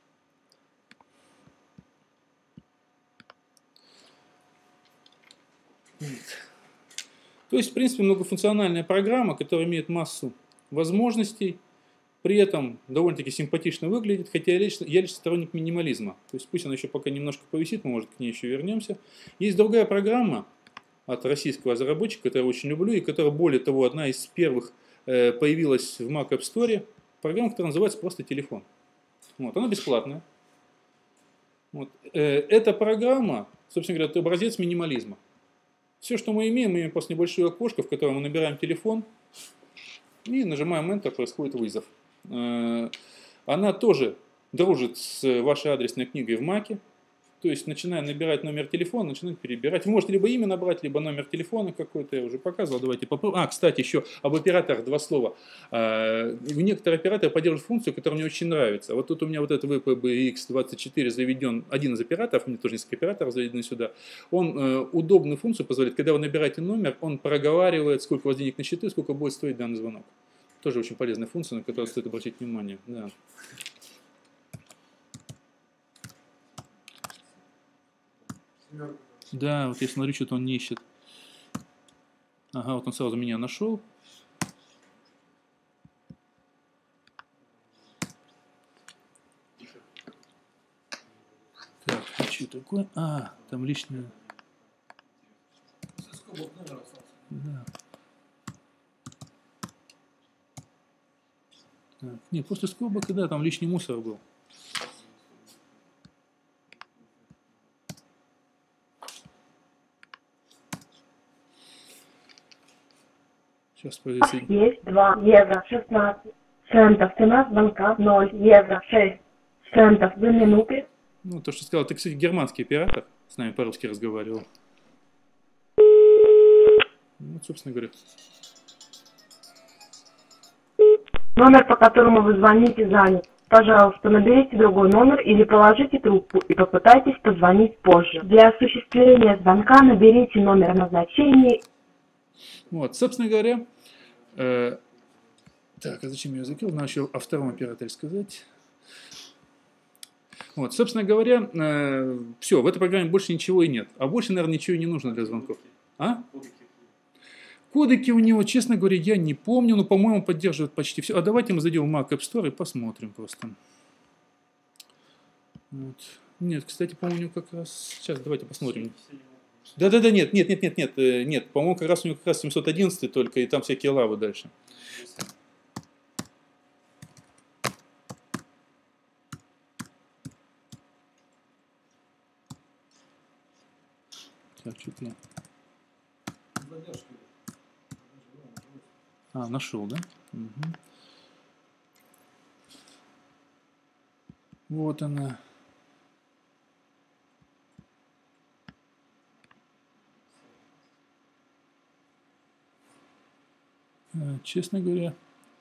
A: То есть, в принципе, многофункциональная программа, которая имеет массу возможностей, при этом довольно-таки симпатично выглядит, хотя я лично, я лично сторонник минимализма. То есть пусть она еще пока немножко повисит, мы, может, к ней еще вернемся. Есть другая программа от российского разработчика, которую я очень люблю, и которая, более того, одна из первых э, появилась в Mac App Store. Программа, которая называется просто «Телефон». Вот, она бесплатная. Вот. Э, эта программа, собственно говоря, это образец минимализма. Все, что мы имеем, мы имеем просто небольшое окошко, в котором мы набираем телефон и нажимаем Enter, происходит вызов. Она тоже дружит с вашей адресной книгой в Маке. То есть, начиная набирать номер телефона, начинает перебирать. Вы можете либо имя набрать, либо номер телефона какой-то, я уже показывал. Давайте попробуем. А, кстати, еще об операторах два слова. Некоторые операторы поддерживают функцию, которая мне очень нравится. Вот тут у меня вот этот ви пи би икс двадцать четыре заведен, один из операторов, у меня тоже несколько операторов заведены сюда. Он удобную функцию позволяет, когда вы набираете номер, он проговаривает, сколько у вас денег на счету, сколько будет стоить данный звонок. Тоже очень полезная функция, на которую стоит обратить внимание. Да. Да, вот я смотрю, что-то он не ищет. Ага, вот он сразу меня нашел. Так, а что такое? А, там лишнее. Да. Так, нет, после скобок, да, там лишний мусор был. Сейчас появится.
D: Есть два евро шестнадцать центов. Цена звонка ноль евро шесть центов за минуты.
A: Ну, то, что сказал, ты, кстати, германский оператор, с нами по-русски разговаривал. Вот, собственно говоря.
D: Номер, по которому вы звоните, занят. Пожалуйста, наберите другой номер или положите трубку и попытайтесь позвонить позже. Для осуществления звонка наберите номер назначения.
A: Вот, собственно говоря, э, так, а зачем я закрыл? Надо еще о втором операторе сказать. Вот, собственно говоря, э, все, в этой программе больше ничего и нет. А больше, наверное, ничего и не нужно для звонков. А? Кодеки у него, честно говоря, я не помню, но, по-моему, поддерживают почти все. А давайте мы зайдем в Mac App Store и посмотрим просто. Вот. Нет, кстати, по-моему, у него как раз... Сейчас, давайте посмотрим. Да-да-да, нет, нет, нет, нет, нет, нет. По-моему, как раз у него как раз семьсот одиннадцать только, и там всякие лавы дальше. Так, что-то я... А, нашел, да? Угу. Вот она. Честно говоря.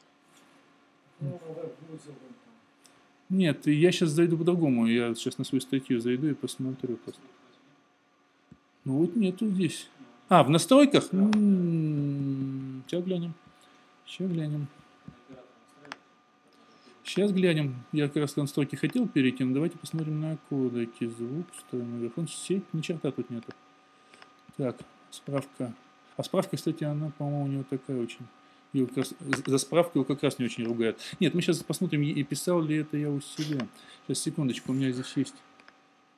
A: Нет, я сейчас зайду по-другому. Я сейчас на свою статью зайду и посмотрю. Ну вот нету здесь. А, в настройках? М-м-м, сейчас глянем. Сейчас глянем. Сейчас глянем. Я как раз в настройки хотел перейти, но давайте посмотрим на кодеки. Звук, встроенный микрофон, сеть. Ни черта тут нету. Так, справка. А справка, кстати, она, по-моему, у него такая очень. Его как раз, за справку его как раз не очень ругают. Нет, мы сейчас посмотрим, и писал ли это я у себя. Сейчас, секундочку, у меня здесь есть.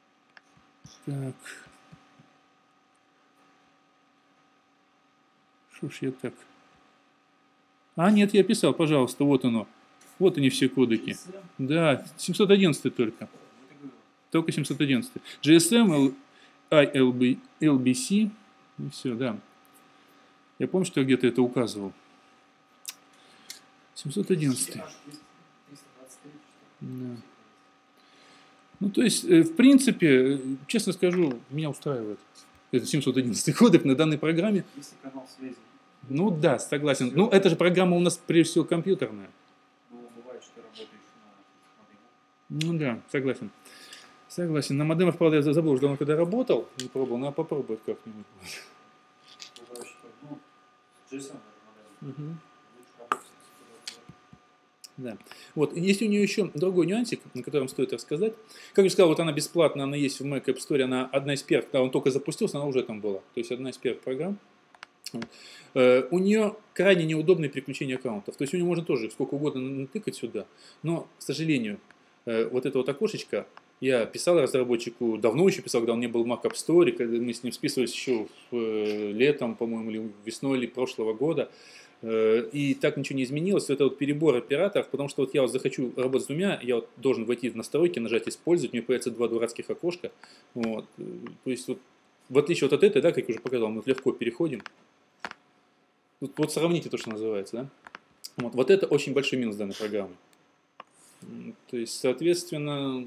A: Так. Что ж я так? А, нет, я писал, пожалуйста, вот оно. Вот они все кодеки. Да, семьсот одиннадцать только. Только семьсот одиннадцать. джи эс эм, ай эл би си. И все, да. Я помню, что я где-то это указывал. семьсот одиннадцать. Да. Ну, то есть, в принципе, честно скажу, меня устраивает. Это семьсот одиннадцатый кодек на данной программе.
B: Если канал связи.
A: Ну да, согласен. Ну, это же программа у нас прежде всего компьютерная.
B: Ну, бывает, что ты работаешь на модемах.
A: Ну да, согласен. Согласен. На модемах, правда, я забыл, что давно когда работал, не пробовал, надо попробовать как-нибудь.
B: Бывает, что, ну, джи эс эм даже модем.
A: Угу. Да. Вот. Есть у нее еще другой нюансик, на котором стоит рассказать. Как я сказал, вот она бесплатная, она есть в Mac App Store, она одна из первых, когда он только запустился, она уже там была. То есть одна из первых программ. Uh, у нее крайне неудобное переключение аккаунтов. То есть у нее можно тоже сколько угодно натыкать сюда. Но, к сожалению, uh, вот это вот окошечко, я писал разработчику, давно еще писал, когда он не был в Mac App Store, когда мы с ним списывались еще в, uh, летом, по-моему, или весной или прошлого года. Uh, и так ничего не изменилось. Это вот перебор операторов, потому что вот я вот захочу работать с двумя, я вот должен войти в настройки, нажать «Использовать», у меня появятся два дурацких окошка. Вот. То есть вот, в отличие вот от этой, да, как я уже показал, мы легко переходим. Вот, вот сравните то, что называется. Да? Вот, вот это очень большой минус данной программы. То есть, соответственно,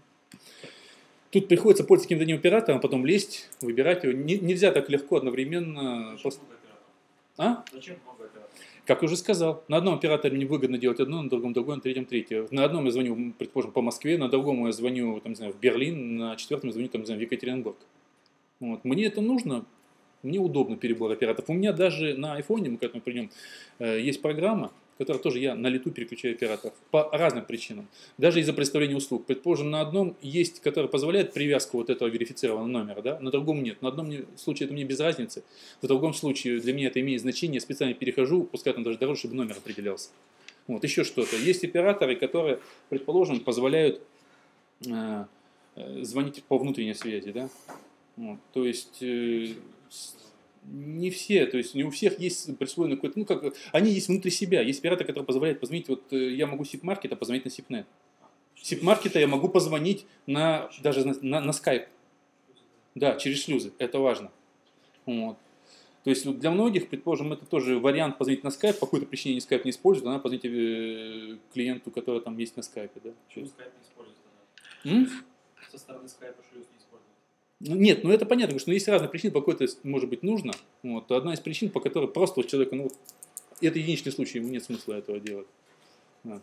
A: тут приходится пользоваться каким-то одним оператором, потом лезть, выбирать его. Не, нельзя так легко одновременно.
B: Зачем много операторов?
A: А?
B: Зачем много операторов?
A: Как я уже сказал, на одном операторе мне выгодно делать одно, на другом другое, на третьем третье. На одном я звоню, предположим, по Москве, на другом я звоню там, не знаю, в Берлин, на четвертом я звоню там, не знаю, в Екатеринбург. Вот. Мне это нужно. Мне удобно перебор операторов. У меня даже на айфоне, мы к этому придем, есть программа, которая тоже я на лету переключаю операторов по разным причинам. Даже из-за представления услуг. Предположим, на одном есть, который позволяет привязку вот этого верифицированного номера, да? На другом нет. На одном случае это мне без разницы, в другом случае для меня это имеет значение, я специально перехожу, пускай там даже дороже, чтобы номер определялся. Вот, еще что-то. Есть операторы, которые, предположим, позволяют э, звонить по внутренней связи, да? Вот, то есть... Э, не все, то есть не у всех есть присвоенный какой-то, ну как, они есть внутри себя. Есть оператор, который позволяет позвонить, вот я могу SIP-маркета позвонить на SIP-нет. SIP-маркета я могу позвонить на, даже на, на, на Skype. Да, через шлюзы, это важно. Вот. То есть для многих, предположим, это тоже вариант позвонить на Skype, по какой-то причине Skype не использует, она позвонить э, клиенту, который там есть на Skype. Да?
B: Почему Skype не использует?
A: М?
B: Со стороны Skype шлюз не использует.
A: Ну, нет, ну это понятно, потому что есть разные причины, по какой-то может быть нужно. Вот. Одна из причин, по которой просто вот человеку, ну, это единичный случай, ему нет смысла этого делать. Да.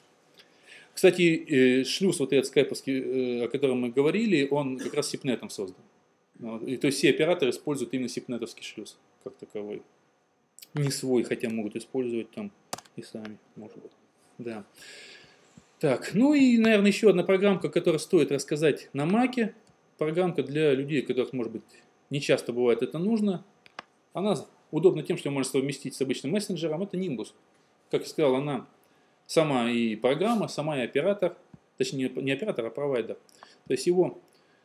A: Кстати, шлюз вот этот скайповский, о котором мы говорили, он как раз сипнетом создан. Вот. И, то есть все операторы используют именно сипнетовский шлюз как таковой. Не свой, хотя могут использовать там и сами, может быть. Да. Так, ну и, наверное, еще одна программка, которую стоит рассказать на Маке. Программка для людей, которых, может быть, не часто бывает это нужно. Она удобна тем, что можно совместить с обычным мессенджером. Это Nimbus. Как я сказал, она сама и программа, сама и оператор. Точнее, не оператор, а провайдер. То есть его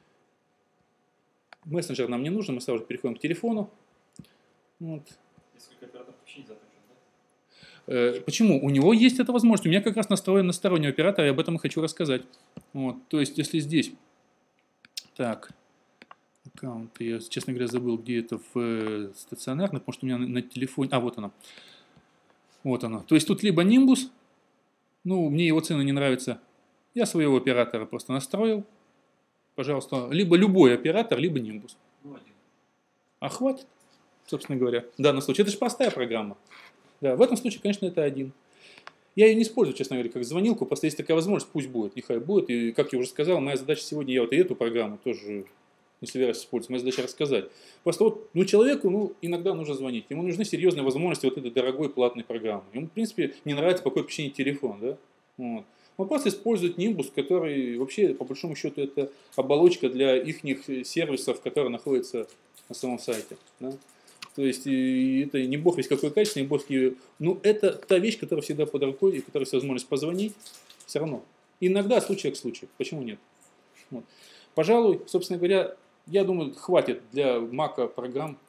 A: мессенджер нам не нужен. Мы сразу же переходим к телефону. Вот.
B: Несколько операторов вообще не заточен, да?
A: Почему? У него есть эта возможность. У меня как раз настроен на стороннего оператора, и об этом и хочу рассказать. Вот. То есть, если здесь... Так, аккаунт, я, честно говоря, забыл, где это в э, стационарном, потому что у меня на, на телефоне, а вот оно, вот оно. То есть тут либо Nimbus, ну, мне его цены не нравятся, я своего оператора просто настроил, пожалуйста, либо любой оператор, либо Nimbus.
B: Ну, один.
A: А хватит, собственно говоря, в данном случае, это же простая программа. Да, в этом случае, конечно, это один. Я ее не использую, честно говоря, как звонилку, просто есть такая возможность, пусть будет, нехай будет. И, как я уже сказал, моя задача сегодня, я вот и эту программу тоже не собираюсь использовать, моя задача рассказать. Просто вот, ну, человеку, ну, иногда нужно звонить, ему нужны серьезные возможности вот этой дорогой платной программы. Ему, в принципе, не нравится, по какой причине телефон, да? Вот. Он просто использует Nimbus, который вообще, по большому счету, это оболочка для их сервисов, которые находятся на самом сайте, да? То есть и это не бог весь какой качественный, не бог какие... Ну, это та вещь, которая всегда под рукой, и которая есть возможность позвонить, все равно. Иногда от случая к случаю. Почему нет? Вот. Пожалуй, собственно говоря, я думаю, хватит для Мака программ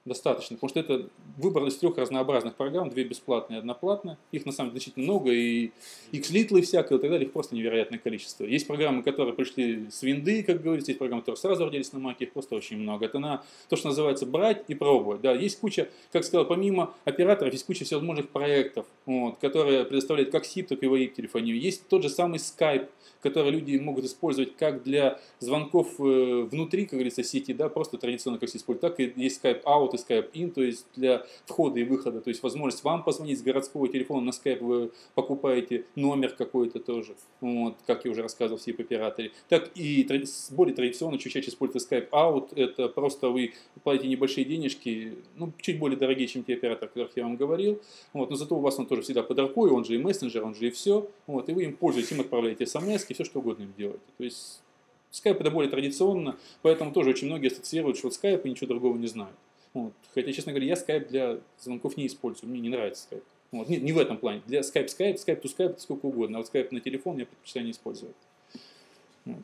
A: достаточно, потому что это выбор из трех разнообразных программ, две бесплатные, одна платная. Их на самом деле значительно много, и X-Little и всякое, и так далее, их просто невероятное количество. Есть программы, которые пришли с винды, как говорится, есть программы, которые сразу родились на Маке, их просто очень много. Это на то, что называется брать и пробовать. Да, есть куча, как сказал, помимо операторов, есть куча всевозможных проектов, вот, которые предоставляют как сип, так и ви ай пи-телефонию. Есть тот же самый Skype, который люди могут использовать как для звонков внутри, как говорится, сети, да, просто традиционно как используют, так и есть Skype Out и Skype In, то есть для входа и выхода, то есть возможность вам позвонить с городского телефона на Skype, вы покупаете номер какой-то тоже, вот, как я уже рассказывал в сип-операторе, так и более традиционно, чуть чаще используется Skype Out, это просто вы платите небольшие денежки, ну, чуть более дорогие, чем те операторы, о которых я вам говорил, вот, но зато у вас он тоже всегда под рукой, он же и мессенджер, он же и все, вот, и вы им пользуетесь, им отправляете смс, все что угодно им делаете, то есть Skype это более традиционно, поэтому тоже очень многие ассоциируют, что вот Skype и ничего другого не знают. Вот. Хотя, честно говоря, я Skype для звонков не использую, мне не нравится Skype. Вот. Не, не в этом плане. Для Skype, Skype, Skype to Skype это сколько угодно, а вот Skype на телефон я предпочитаю не использовать. Вот.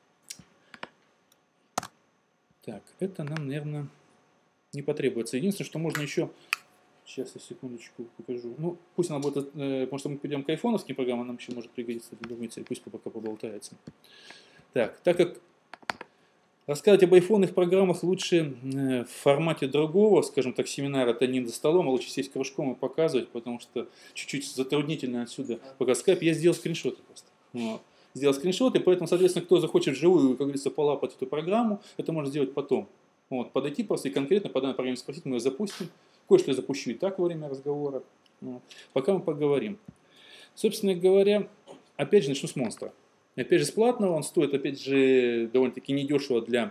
A: Так, это нам, наверное, не потребуется. Единственное, что можно еще... Сейчас я секундочку покажу. Ну, пусть она будет, э, потому что мы перейдем к айфоновским программам, нам еще может пригодиться для другой цели. Пусть пока поболтается. Так, так как рассказывать об айфонных программах лучше э, в формате другого, скажем так, семинара, это не за столом, а лучше сесть кружком и показывать, потому что чуть-чуть затруднительно отсюда. Пока скайп, я сделал скриншоты просто. Вот. Сделал скриншоты, поэтому, соответственно, кто захочет вживую, как говорится, полапать эту программу, это можно сделать потом. Вот, подойти просто и конкретно по данной программе спросить, мы ее запустим. Кое-что я запущу и так во время разговора. Вот. Пока мы поговорим. Собственно говоря, опять же начну с монстра. Опять же, с платного он стоит, опять же, довольно-таки недешево для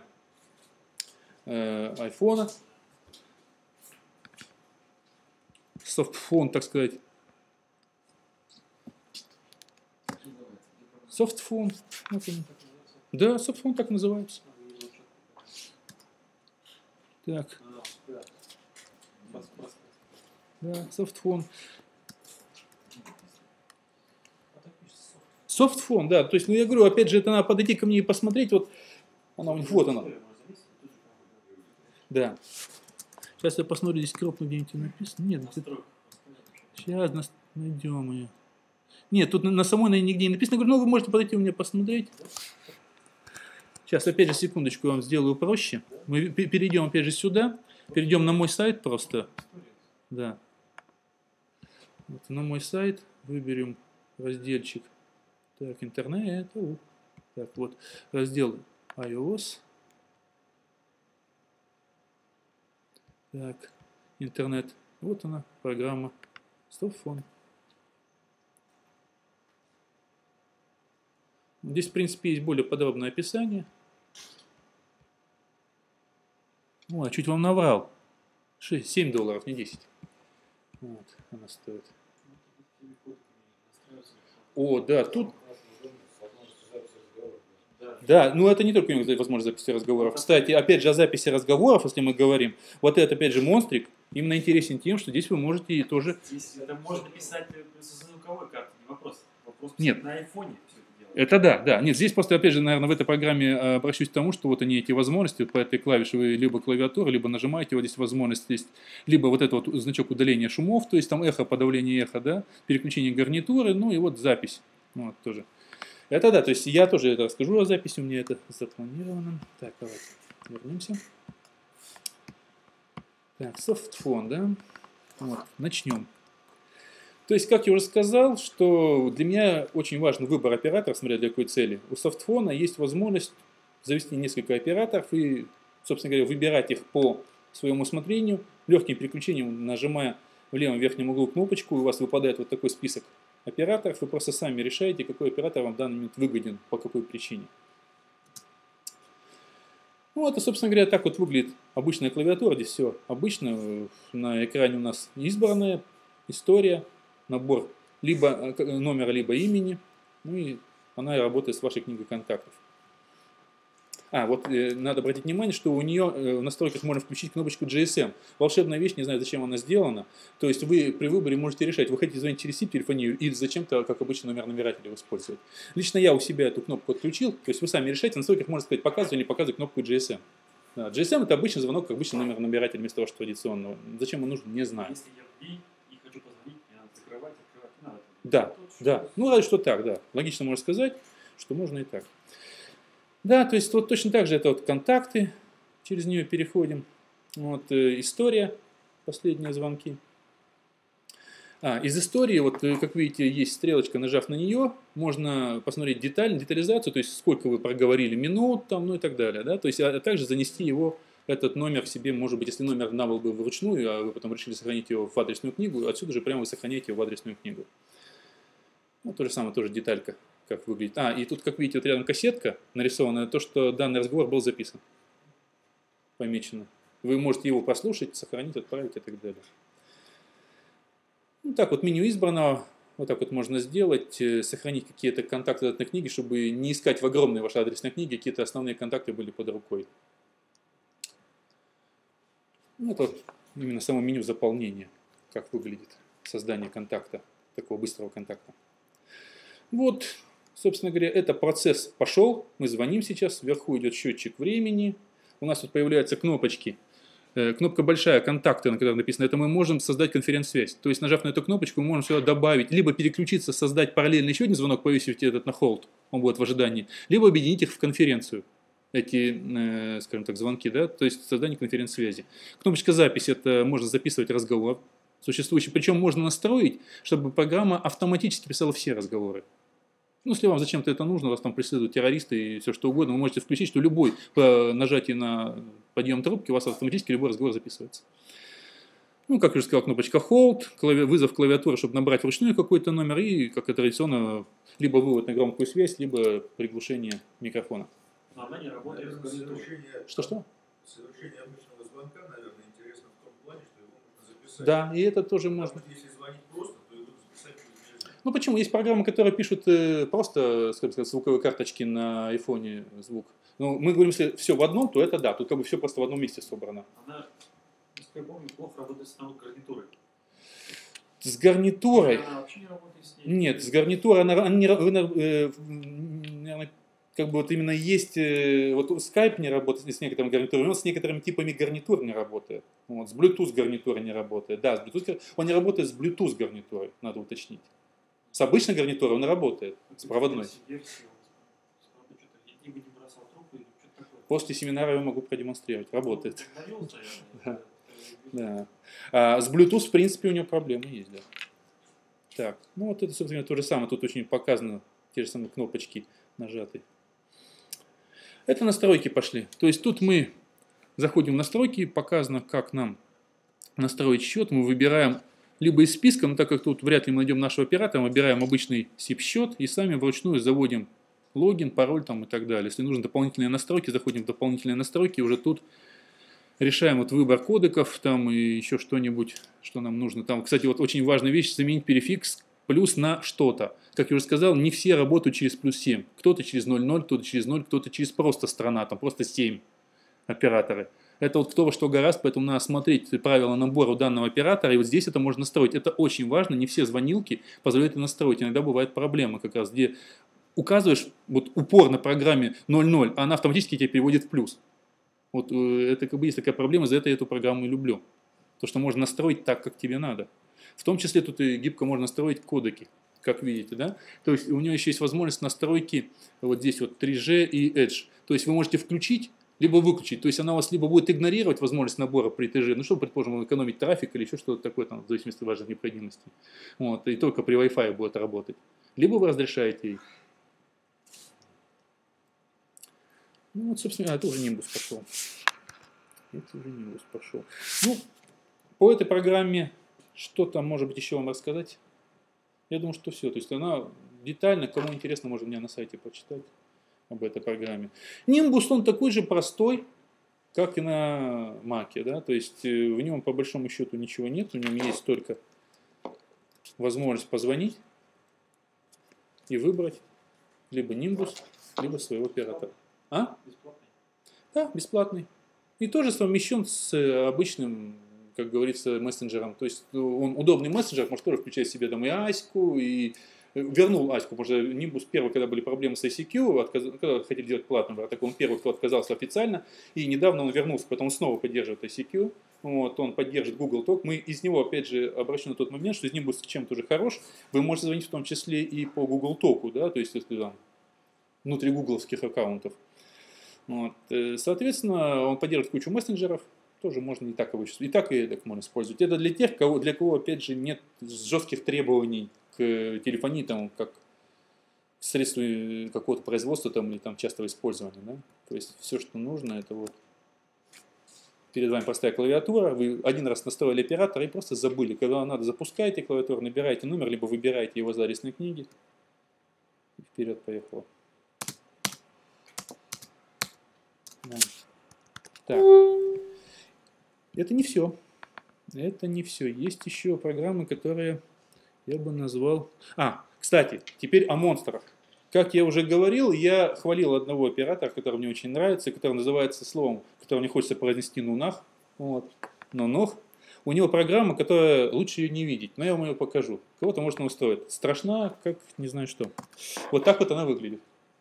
A: э, айфона. Софтфон, так сказать. Софтфон. Вот он. Да, софтфон так называется. Так. Да, софтфон. Софтфон, да. То есть, ну я говорю, опять же, это надо подойти ко мне и посмотреть. Вот она у них, вот она. Да. Сейчас я посмотрю, здесь крупно где-нибудь написано. Нет, это... сейчас найдем ее. Нет, тут на, на самой на нигде не написано. Я говорю, ну вы можете подойти у меня посмотреть. Сейчас, опять же, секундочку, я вам сделаю проще. Мы перейдем, опять же, сюда. Перейдем на мой сайт просто. Да. Вот на мой сайт выберем разделчик. Так, интернет. Так, вот раздел iOS. Так, интернет. Вот она, программа Софтфон. Здесь, в принципе, есть более подробное описание. О, чуть вам наврал. шесть, семь долларов, не десять. Вот, она стоит. О, да, тут... Да, ну это не только возможность записи разговоров. Кстати, опять же, о записи разговоров, если мы говорим, вот это, опять же, монстрик, именно интересен тем, что здесь вы можете тоже...
B: Здесь это можно писать со звуковой карты, не вопрос. Вопрос
A: Нет.
B: на айфоне все это делать.
A: Это да, да. Нет, здесь просто, опять же, наверное, в этой программе обращусь к тому, что вот они, эти возможности, вот по этой клавише вы либо клавиатуру, либо нажимаете, вот здесь возможность есть, либо вот этот вот значок удаления шумов, то есть там эхо, подавление эха, да, переключение гарнитуры, ну и вот запись. Вот тоже. Это да, то есть я тоже это расскажу о записи, у меня это запланировано. Так, давайте вернемся. Так, софтфон, да. Вот, начнем. То есть, как я уже сказал, что для меня очень важен выбор оператора, смотря для какой цели. У софтфона есть возможность завести несколько операторов и, собственно говоря, выбирать их по своему усмотрению, легким переключением, нажимая в левом верхнем углу кнопочку, у вас выпадает вот такой список операторов, вы просто сами решаете, какой оператор вам в данный момент выгоден, по какой причине. Вот, и, собственно говоря, так вот выглядит обычная клавиатура. Здесь все обычно. На экране у нас избранная история, набор либо номера, либо имени. Ну и она работает с вашей книгой контактов. А, вот э, надо обратить внимание, что у нее э, в настройках можно включить кнопочку джи эс эм. Волшебная вещь, не знаю, зачем она сделана. То есть вы при выборе можете решать, вы хотите звонить через сип-телефонию или зачем-то, как обычно, номер набирателя использовать. Лично я у себя эту кнопку отключил. То есть вы сами решаете, в настройках можно сказать, показывать или не показывать кнопку джи эс эм. Да, джи эс эм это обычный звонок, как обычный номер набирателя вместо вашего традиционного. Зачем он нужен, не знаю.
B: Если я в Би и хочу позвонить, мне надо закрывать, открывать, не надо.
A: Да,
B: Тут
A: да.
B: что-то-
A: Ну, разве что так, да. Логично можно сказать, что можно и так. Да, то есть вот точно так же это вот контакты, через нее переходим. Вот э, история, последние звонки. А, из истории, вот э, как видите, есть стрелочка, нажав на нее, можно посмотреть деталь, детализацию, то есть сколько вы проговорили минут, там, ну и так далее. Да? То есть, а, а также занести его, этот номер в себе, может быть, если номер набыл бы вручную, а вы потом решили сохранить его в адресную книгу, отсюда же прямо вы сохраняете его в адресную книгу. Ну, то же самое, тоже деталька, как выглядит. А, и тут, как видите, вот рядом кассетка нарисована, то, что данный разговор был записан. Помечено. Вы можете его прослушать, сохранить, отправить и так далее. Ну, так вот, меню избранного, вот так вот можно сделать, э, сохранить какие-то контакты от этой книги, чтобы не искать в огромной вашей адресной книге, какие-то основные контакты были под рукой. Ну, это вот именно само меню заполнения, как выглядит создание контакта, такого быстрого контакта. Вот, собственно говоря, это процесс пошел, мы звоним сейчас, вверху идет счетчик времени, у нас тут появляются кнопочки. Кнопка большая, контакты, на которой написано, это мы можем создать конференц-связь. То есть, нажав на эту кнопочку, мы можем сюда добавить, либо переключиться, создать параллельно еще один звонок, повесить этот на холд, он будет в ожидании, либо объединить их в конференцию, эти, э, скажем так, звонки, да, то есть создание конференц-связи. Кнопочка запись, это можно записывать разговор существующий, причем можно настроить, чтобы программа автоматически писала все разговоры. Ну, если вам зачем-то это нужно, вас там преследуют террористы и все что угодно, вы можете включить, что любой по нажатии на подъем трубки у вас автоматически любой разговор записывается. Ну, как я уже сказал, кнопочка Hold, клави... вызов клавиатуры, чтобы набрать вручную какой-то номер, и, как и традиционно, либо вывод на громкую связь, либо приглушение микрофона.
B: Но она не работает с
C: Наверное,
B: гарнитурой.
C: совершение,
A: Что-что?
C: совершение обычного звонка, наверное, интересно в том плане, что его можно записать.
A: Да, и это тоже
C: Потому
A: можно.
C: что если звонить просто, то его записать будет нельзя.
A: Ну почему? Есть программы, которые пишут э, просто, скажем сказать, звуковые карточки на айфоне звук. Ну, мы говорим, если все в одном, то это да, тут как бы все просто в одном месте собрано.
B: Она, насколько я помню, плохо работает с самой гарнитурой.
A: С гарнитурой.
B: Она вообще не работает с ней.
A: Нет, с гарнитурой она, она не, вы, э, наверное, как бы вот именно есть, э, вот Skype не работает с некоторыми гарнитурами, он с некоторыми типами гарнитур не работает. Вот, с Bluetooth гарнитурой не работает. Да, с Bluetooth, он не работает с Bluetooth гарнитурой, надо уточнить. С обычной гарнитурой он работает, с проводной. После семинара я могу продемонстрировать, работает. Да. Да. А с Bluetooth, в принципе, у него проблемы есть, да. Так, ну вот это, собственно, то же самое. Тут очень показано те же самые кнопочки нажаты. Это настройки пошли. То есть тут мы заходим в настройки, показано, как нам настроить счет. Мы выбираем либо из списка, но так как тут вряд ли мы найдем нашего оператора, мы выбираем обычный сип-счет и сами вручную заводим логин, пароль там и так далее. Если нужны дополнительные настройки, заходим в дополнительные настройки, уже тут решаем вот выбор кодеков там и еще что-нибудь, что нам нужно. Там, кстати, вот очень важная вещь, заменить перефикс плюс на что-то. Как я уже сказал, не все работают через плюс семь. Кто-то через ноль ноль, кто-то через ноль, кто-то через просто страна, там просто семь операторы. Это вот кто во что гораздо, поэтому надо смотреть правила набора у данного оператора, и вот здесь это можно настроить. Это очень важно, не все звонилки позволяют это настроить. Иногда бывает проблема как раз, где указываешь вот упор на программе ноль ноль, а она автоматически тебя переводит в плюс. Вот это как бы есть такая проблема, за это я эту программу и люблю. То, что можно настроить так, как тебе надо. В том числе тут и гибко можно настроить кодеки, как видите, да? То есть у нее еще есть возможность настройки вот здесь вот три джи и Edge. То есть вы можете включить, либо выключить. То есть она у вас либо будет игнорировать возможность набора при ти джи, ну, чтобы, предположим, экономить трафик или еще что-то такое, там, в зависимости от ваших необходимостей. Вот, и только при Wi-Fi будет работать. Либо вы разрешаете ей. Ну, вот, собственно, а, это уже Nimbus пошел. Это уже Nimbus пошел. Ну, по этой программе что там, может быть, еще вам рассказать? Я думаю, что все. То есть она детально, кому интересно, можно у меня на сайте почитать об этой программе. Nimbus, он такой же простой, как и на Mac, да, то есть в нем по большому счету ничего нет, в нем есть только возможность позвонить и выбрать либо Nimbus, либо своего оператора. А?
B: Бесплатный.
A: Да, бесплатный. И тоже совмещен с обычным, как говорится, мессенджером. То есть он удобный мессенджер, может тоже включать в себе там и Аську, и вернул Аську, потому что Nimbus первый, когда были проблемы с ай си кью, отказ... когда хотели делать платный, так он первый, кто отказался официально, и недавно он вернулся, поэтому он снова поддерживает ай си кью, вот, он поддержит Google Talk. Мы из него, опять же, обращены на тот момент, что из Nimbus чем-то уже хорош, вы можете звонить в том числе и по Google Talk, да, то есть если там внутри гугловских аккаунтов. Вот. Соответственно, он поддерживает кучу мессенджеров, тоже можно и так его и так и так можно использовать. Это для тех, кого, для кого, опять же, нет жестких требований к телефонии, там, как средству какого-то производства там, или там, частого использования. Да? То есть все, что нужно, это вот перед вами простая клавиатура, вы один раз настроили оператор и просто забыли. Когда надо, запускаете клавиатуру, набираете номер, либо выбираете его из адресной книги. И вперед поехало. Да. Так. Это не все. Это не все. Есть еще программы, которые я бы назвал... А, кстати, теперь о монстрах. Как я уже говорил, я хвалил одного оператора, который мне очень нравится, который называется словом, которое мне хочется произнести нунах. Вот. Нунух. У него программа, которая лучше ее не видеть, но я вам ее покажу. Кого-то может она устроит. Страшна, как не знаю что. Вот так вот она выглядит.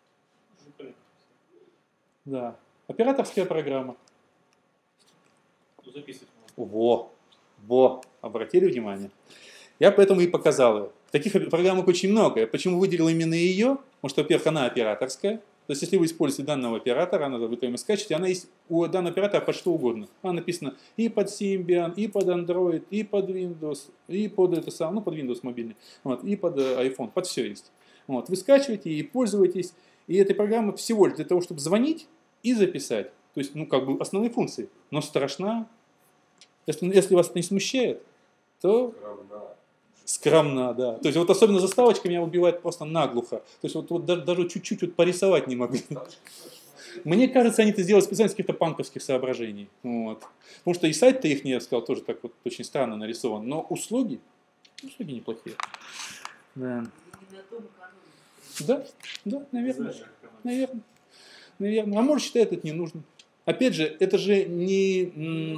A: Да. Операторская программа.
B: Записывать
A: Во, во, обратили внимание. Я поэтому и показал ее. Таких программок очень много. Я почему выделил именно ее? Потому что, во-первых, она операторская. То есть, если вы используете данного оператора, она, вы ее скачете, она есть у данного оператора под что угодно. Она написана и под Symbian, и под Android, и под Windows, и под это сам, ну, под Windows мобильный, вот, и под iPhone, под все есть. Вот, вы скачиваете и пользуетесь. И этой программы всего лишь для того, чтобы звонить и записать. То есть, ну, как бы основные функции. Но страшна. Если, если вас это не смущает, то скромна, да. То есть, вот особенно заставочка меня убивает просто наглухо. То есть, вот, вот даже, даже чуть-чуть вот порисовать не могли. Мне кажется, они это сделали специально с каких-то панковских соображений. Вот. Потому что и сайт-то их, я сказал, тоже так вот очень странно нарисован. Но услуги, услуги неплохие. Да, да, да, наверное. Наверное. Наверное. А может, считает это не нужно. Опять же, это же не...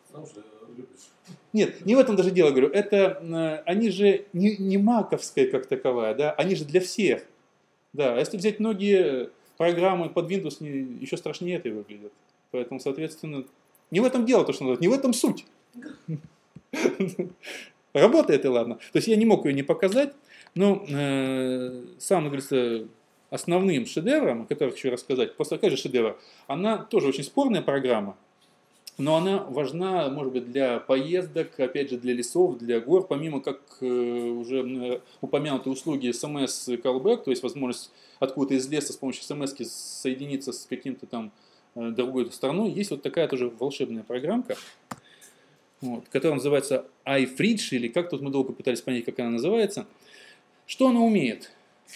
A: Нет, не в этом даже дело, говорю. Это, они же не, не маковская как таковая, да, они же для всех. Да, если взять многие программы под Windows, не, еще страшнее это выглядят. Поэтому, соответственно, не в этом дело, то, что надо, не в этом суть. Работает и ладно. То есть я не мог ее не показать, но э, сам, говорится, основным шедевром, о которых хочу рассказать, просто такая же шедевр, она тоже очень спорная программа, но она важна, может быть, для поездок, опять же, для лесов, для гор, помимо, как э, уже упомянутой услуги эс эм эс-callback, то есть возможность откуда-то из леса с помощью эс эм эс соединиться с каким-то там э, другой страной, есть вот такая тоже волшебная программка, вот, которая называется iFridge, или как тут мы долго пытались понять, как она называется. Что она умеет?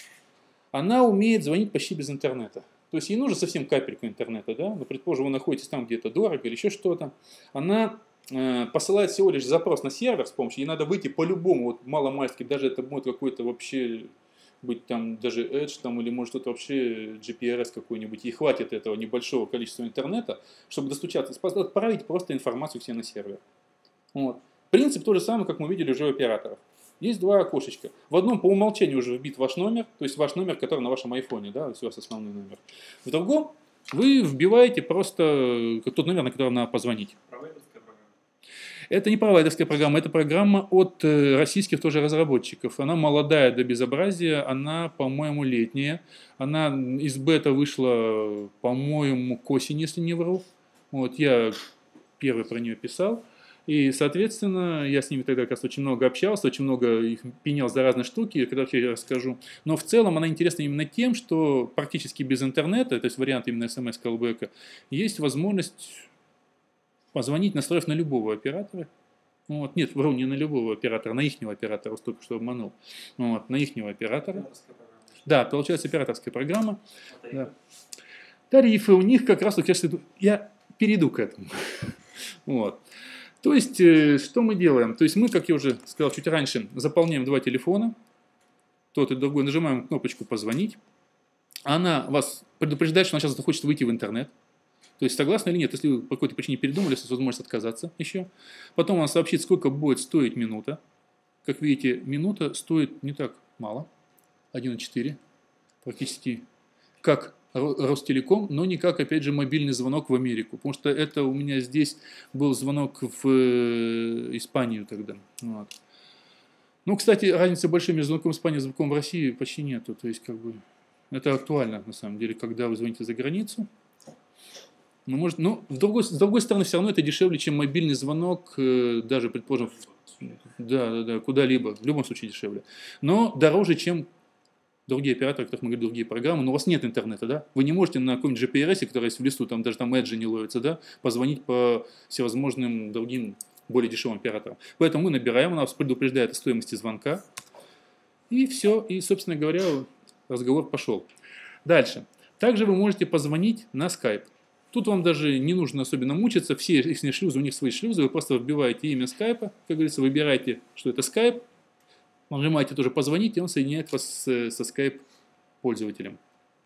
A: Она умеет звонить почти без интернета. То есть ей нужно совсем капельку интернета, да? Но, предположим, вы находитесь там где-то дорого или еще что-то. Она э, посылает всего лишь запрос на сервер с помощью, ей надо выйти по-любому, вот маломальски, даже это будет какой-то вообще, быть там даже Edge, там, или может это вообще джи пи ар эс какой-нибудь, и хватит этого небольшого количества интернета, чтобы достучаться, отправить просто информацию к себе на сервер. Вот. Принцип тот же самый, как мы видели уже у операторов. Есть два окошечка. В одном по умолчанию уже вбит ваш номер, то есть ваш номер, который на вашем айфоне, да, то есть у вас основной номер. В другом вы вбиваете просто тот номер, на который надо позвонить.
B: Провайдерская программа?
A: Это не провайдерская программа, это программа от российских тоже разработчиков. Она молодая до безобразия, она, по-моему, летняя. Она из бета вышла, по-моему, к осени, если не вру. Вот я первый про нее писал. И, соответственно, я с ними тогда как раз очень много общался, очень много их пенял за разные штуки, о которых я расскажу. Но в целом она интересна именно тем, что практически без интернета, то есть вариант именно эс эм эс-callback, есть возможность позвонить, настроив на любого оператора. Вот. Нет, вру, не на любого оператора, на ихнего оператора, только что обманул. Вот. На ихнего оператора. Да, получается операторская программа.
B: А
A: Да. Тарифы у них как раз, я перейду к этому. Вот. То есть, что мы делаем? То есть, мы, как я уже сказал чуть раньше, заполняем два телефона, тот и другой, нажимаем кнопочку «Позвонить». Она вас предупреждает, что она сейчас захочет выйти в интернет. То есть, согласны или нет, если вы по какой-то причине передумали, есть возможность отказаться еще. Потом она сообщит, сколько будет стоить минута. Как видите, минута стоит не так мало. один и четыре, практически как Ростелеком, но не как, опять же, мобильный звонок в Америку, потому что это у меня здесь был звонок в Испанию тогда. Вот. Ну, кстати, разницы большой между звонком в Испании и звонком в России почти нету, то есть, как бы, это актуально, на самом деле, когда вы звоните за границу. Ну, может, ну, с другой, с другой стороны, все равно это дешевле, чем мобильный звонок, даже, предположим, да, да, да, куда-либо, в любом случае дешевле. Но дороже, чем другие операторы, о которых мы говорим, другие программы, но у вас нет интернета, да? Вы не можете на каком-нибудь джи пи ар эс, который есть в лесу, там даже там эджи не ловится, да, позвонить по всевозможным другим более дешевым операторам. Поэтому мы набираем, он нас предупреждает о стоимости звонка, и все, и, собственно говоря, разговор пошел. Дальше. Также вы можете позвонить на Skype. Тут вам даже не нужно особенно мучиться, все их шлюзы, у них свои шлюзы, вы просто вбиваете имя скайпа, как говорится, выбираете, что это Skype, нажимаете тоже «Позвонить», и он соединяет вас с, со Skype-пользователем.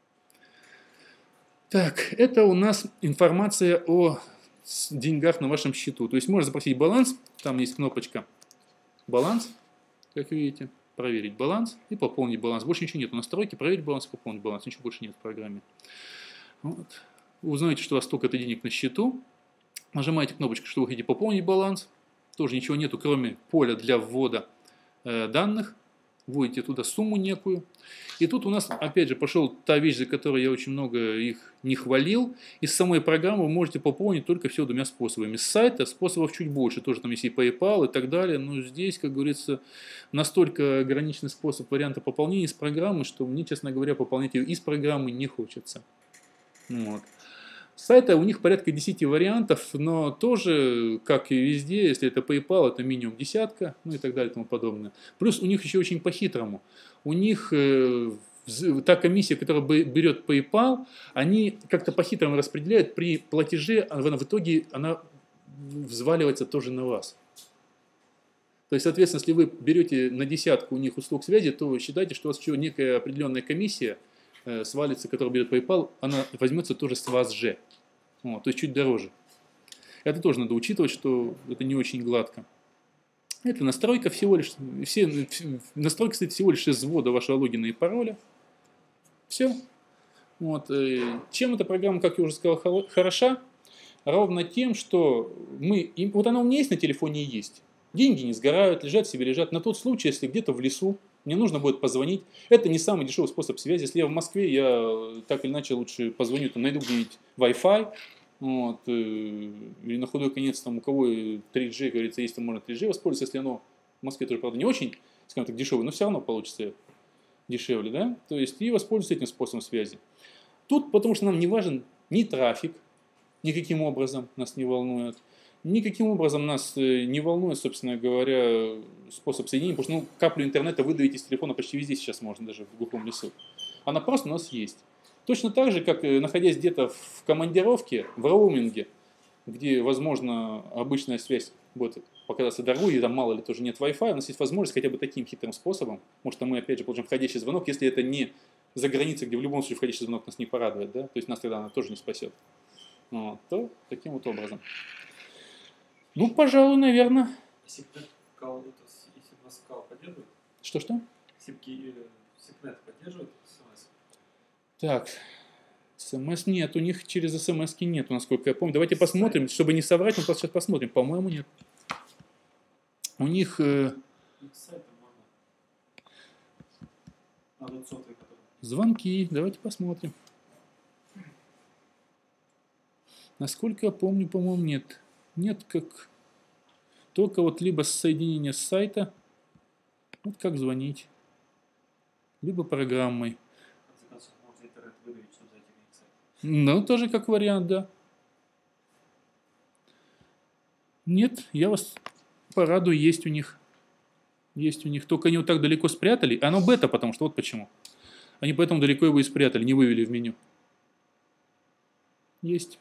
A: Так, это у нас информация о деньгах на вашем счету. То есть можно запросить баланс, там есть кнопочка «Баланс», как видите, проверить баланс и пополнить баланс. Больше ничего нет. Настройки, проверить баланс и пополнить баланс. Ничего больше нет в программе. Вот. Вы узнаете, что у вас столько-то денег на счету. Нажимаете кнопочку, что вы хотите пополнить баланс. Тоже ничего нету, кроме поля для ввода данных, вводите туда сумму некую. И тут у нас, опять же, пошел та вещь, за которую я очень много их не хвалил. Из самой программы вы можете пополнить только всего двумя способами. С сайта способов чуть больше, тоже там есть и PayPal и так далее. Но здесь, как говорится, настолько ограниченный способ варианта пополнения из программы, что мне, честно говоря, пополнять ее из программы не хочется. Вот. Сайта у них порядка десяти вариантов, но тоже, как и везде, если это PayPal, это минимум десятка, ну и так далее и тому подобное. Плюс у них еще очень по-хитрому. У них э, та комиссия, которая берет PayPal, они как-то по-хитрому распределяют при платеже, а в итоге она взваливается тоже на вас. То есть, соответственно, если вы берете на десятку у них услуг связи, то считайте, что у вас еще некая определенная комиссия э, свалится, которую берет PayPal, она возьмется тоже с вас же. Вот, то есть чуть дороже. Это тоже надо учитывать, что это не очень гладко. Это настройка всего лишь, все, настройка стоит всего лишь из ввода вашего логина и пароля. Все. Вот. Чем эта программа, как я уже сказал, хороша? Ровно тем, что мы, вот она у меня есть на телефоне и есть. Деньги не сгорают, лежат себе лежат. На тот случай, если где-то в лесу мне нужно будет позвонить. Это не самый дешевый способ связи. Если я в Москве, я так или иначе лучше позвоню, там, найду где-нибудь Wi-Fi. Вот, или на худой конец, там, у кого три джи, говорится, есть, там можно три джи воспользоваться. Если оно в Москве тоже, правда, не очень, скажем так, дешевое, но все равно получится дешевле. Да? То есть, и воспользуюсь этим способом связи. Тут, потому что нам не важен ни трафик, никаким образом нас не волнует. Никаким образом нас не волнует, собственно говоря, способ соединения, потому что ну, каплю интернета выдавить из телефона почти везде сейчас можно, даже в глухом лесу. Она просто у нас есть. Точно так же, как находясь где-то в командировке, в роуминге, где, возможно, обычная связь будет показаться дорогой, и там мало ли тоже нет Wi-Fi, у нас есть возможность хотя бы таким хитрым способом, может, мы опять же получим входящий звонок, если это не за границей, где в любом случае входящий звонок нас не порадует, да, то есть нас тогда она тоже не спасет, вот, то таким вот образом. Ну, пожалуй, наверное.
B: Сипнет поддерживает?
A: Что-что?
B: Сипнет поддерживает смс?
A: Так, смс нет, у них через смс нет, насколько я помню. Давайте посмотрим, чтобы не соврать, мы сейчас посмотрим. По-моему, нет. У них... Э... Звонки, давайте посмотрим. Насколько я помню, по-моему, нет. Нет, как только вот либо соединение с сайта, вот как звонить, либо программой. Ну, тоже как вариант, да. Нет, я вас порадую, есть у них. Есть у них, только они вот так далеко спрятали. Оно бета, потому что вот почему. Они поэтому далеко его и спрятали, не вывели в меню. Есть.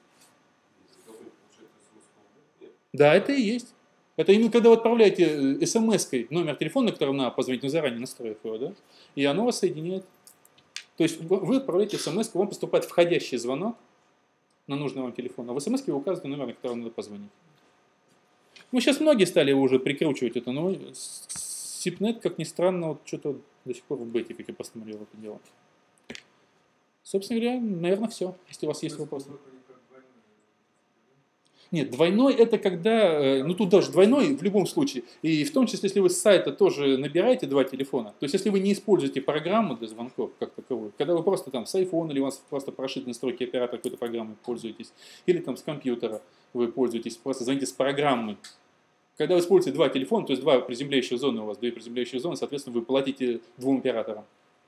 A: Да, это и есть. Это именно когда вы отправляете смс-кой номер телефона, на который надо позвонить, ну заранее настроив его, да, и оно вас соединяет. То есть вы отправляете смс-ку, вам поступает входящий звонок на нужный вам телефон, а в смс-ке вы указываете номер, на который надо позвонить. Ну, сейчас многие стали уже прикручивать это, но Сипнет, как ни странно, вот что-то до сих пор в бете, как я посмотрел это дело. Собственно говоря, наверное, все, если у вас есть вопросы. Нет, двойной это когда, ну тут даже двойной в любом случае, и в том числе, если вы с сайта тоже набираете два телефона, то есть если вы не используете программу для звонков как таковую, когда вы просто там с iPhone или у вас просто прошиты настройки оператора какой-то программы пользуетесь, или там с компьютера вы пользуетесь, просто звоните с программы. Когда вы используете два телефона, то есть два приземляющие зоны у вас, две приземляющие зоны, соответственно, вы платите двум операторам.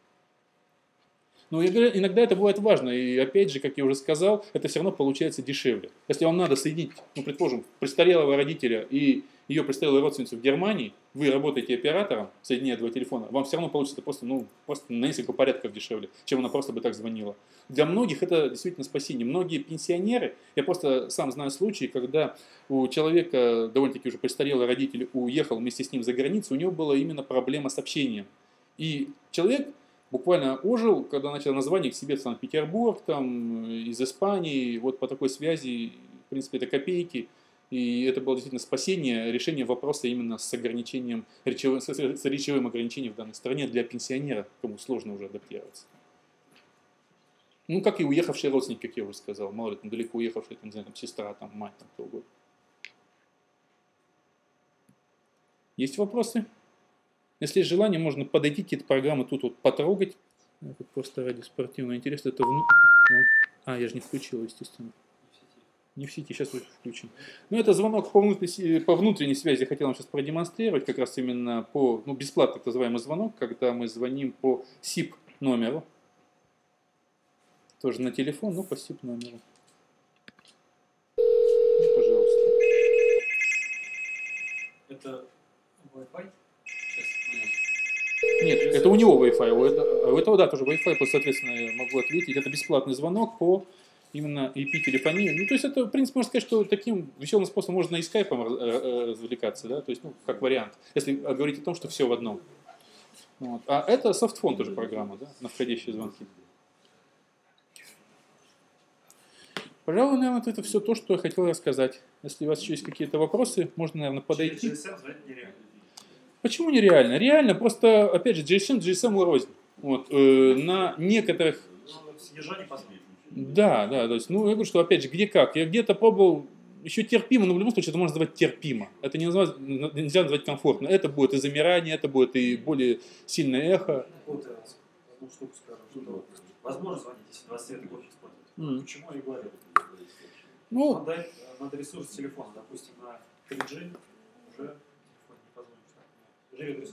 A: Но иногда это бывает важно, и опять же, как я уже сказал, это все равно получается дешевле. Если вам надо соединить, ну, предположим, престарелого родителя и ее престарелую родственницу в Германии, вы работаете оператором, соединяя два телефона, вам все равно получится просто, ну, просто на несколько порядков дешевле, чем она просто бы так звонила. Для многих это действительно спасение. Многие пенсионеры, я просто сам знаю случаи, когда у человека, довольно-таки уже престарелый родитель, уехал вместе с ним за границу, у него была именно проблема с общением. И человек буквально ожил, когда начал название к себе в Санкт-Петербург, там, из Испании, вот по такой связи, в принципе, это копейки. И это было действительно спасение, решение вопроса именно с ограничением, речевым, с речевым ограничением в данной стране для пенсионера, кому сложно уже адаптироваться. Ну, как и уехавшие родственники, как я уже сказал, мало ли, там далеко уехавшие, там, не знаю, там, сестра, там, мать, там, кто угодно. Есть вопросы? Если есть желание, можно подойти к этой программе, тут вот потрогать. Это просто ради спортивного интереса. Это вну... А, я же не включил, естественно. Не в сети, сейчас включим. Ну, это звонок по внутренней, по внутренней связи, хотел вам сейчас продемонстрировать, как раз именно по, ну, бесплатный так называемый звонок, когда мы звоним по сип номеру. Тоже на телефон, но по сип номеру. Ну, пожалуйста.
B: Это Wi-Fi?
A: Нет, это у него Wi-Fi, у этого, у этого да, тоже Wi-Fi, соответственно, я могу ответить. Это бесплатный звонок по именно ай пи-телефонии. Ну, то есть это, в принципе, можно сказать, что таким веселым способом можно и скайпом развлекаться, да, то есть, ну, как вариант, если говорить о том, что все в одном. Вот. А это софтфон тоже программа, да, на входящие звонки. Пожалуй, наверное, это все то, что я хотел рассказать. Если у вас еще есть какие-то вопросы, можно, наверное, подойти.
B: Через джи эс эм звонить нереально.
A: Почему нереально? Реально, просто, опять же, джи эс эм, джи эс эм рознь. Вот, э, на некоторых...
B: Ну, содержание посмотрим.
A: Да, да, то есть, ну, я говорю, что, опять же, где как. Я где-то пробовал, еще терпимо, но в любом случае это можно назвать терпимо. Это не называть, нельзя назвать комфортно. Это будет и замирание, это будет и более сильное эхо.
B: Вот я одну штуку скажу, что возможно звонить, если двадцать лет кофе использовать.
A: Mm.
B: Почему я говорю?
A: Ну,
B: надо, надо ресурс телефона, допустим, на три джи уже телефон не позвонишь. Живет ресурс.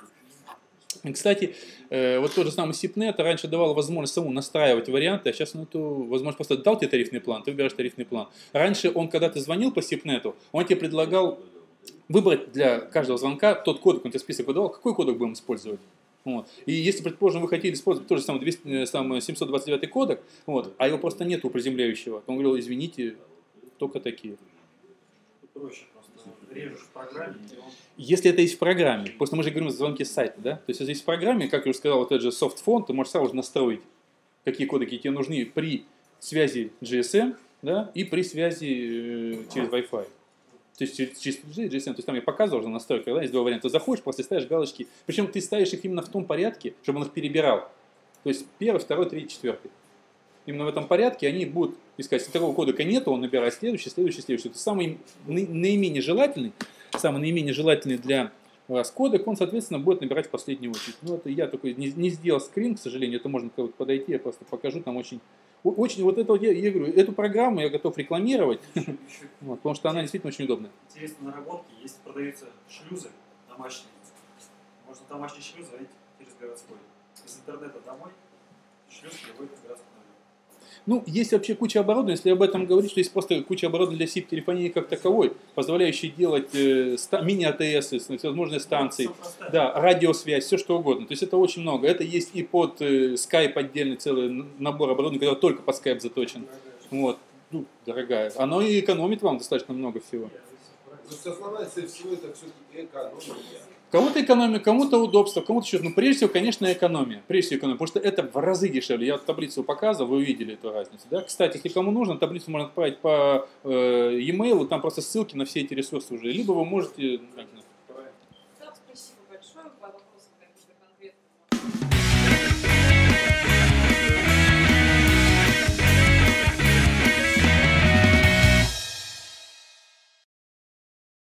A: Кстати, вот тот же самый сипнет раньше давал возможность самому настраивать варианты, а сейчас он эту возможность просто дал тебе тарифный план, ты выбираешь тарифный план. Раньше он, когда ты звонил по сипнету, он тебе предлагал выбрать для каждого звонка тот кодек, он тебе список выдавал, какой кодек будем использовать. Вот. И если, предположим, вы хотели использовать тот же самый, двести, самый семьсот двадцать девятый кодек, вот, а его просто нет у приземляющего, то он говорил, извините, только такие.
B: Проще просто режешь в программе, и он...
A: Если это есть в программе, просто мы же говорим о звонке с сайта, да? То есть, если есть в программе, как я уже сказал, вот этот же софтфон, ты можешь сразу же настроить, какие кодеки тебе нужны при связи джи эс эм, да, и при связи э, через Wi-Fi. То есть, через джи эс эм, то есть, там я показывал уже настройка, да, есть два варианта. Ты заходишь, просто ставишь галочки, причем ты ставишь их именно в том порядке, чтобы он их перебирал. То есть, первый, второй, третий, четвертый. Именно в этом порядке они будут искать. Если такого кодека нету, он набирает следующий, следующий, следующий. Это самый наименее желательный, самый наименее желательный для вас кодек, он, соответственно, будет набирать в последнюю очередь. Ну, это я такой не, не сделал скрин, к сожалению, это можно подойти, я просто покажу, там очень, очень вот это, я, я говорю, эту программу я готов рекламировать, вот, потому что она действительно очень удобная.
B: Интересно, наработки, если продаются шлюзы домашние, можно домашний шлюз залить через городской. Из интернета домой, шлюз приводит к городскому.
A: Ну, есть вообще куча оборудования, если об этом говорить, что есть просто куча оборудования для сип-телефонии как таковой, позволяющей делать э, мини-эй ти эс, всевозможные станции, да, радиосвязь, все что угодно. То есть это очень много. Это есть и под э, Skype отдельный целый набор оборудования, который только под Skype заточен. Вот. Ну, дорогая. Оно и экономит вам достаточно много всего.
C: Основная цель всего это все-таки экономия.
A: Кому-то экономия, кому-то удобство, кому-то еще. Ну, прежде всего, конечно, экономия. Прежде всего, экономия. Потому что это в разы дешевле. Я вот таблицу показывал, вы увидели эту разницу. Да? Кстати, если кому нужно, таблицу можно отправить по э, e-mail, там просто ссылки на все эти ресурсы уже. Либо вы можете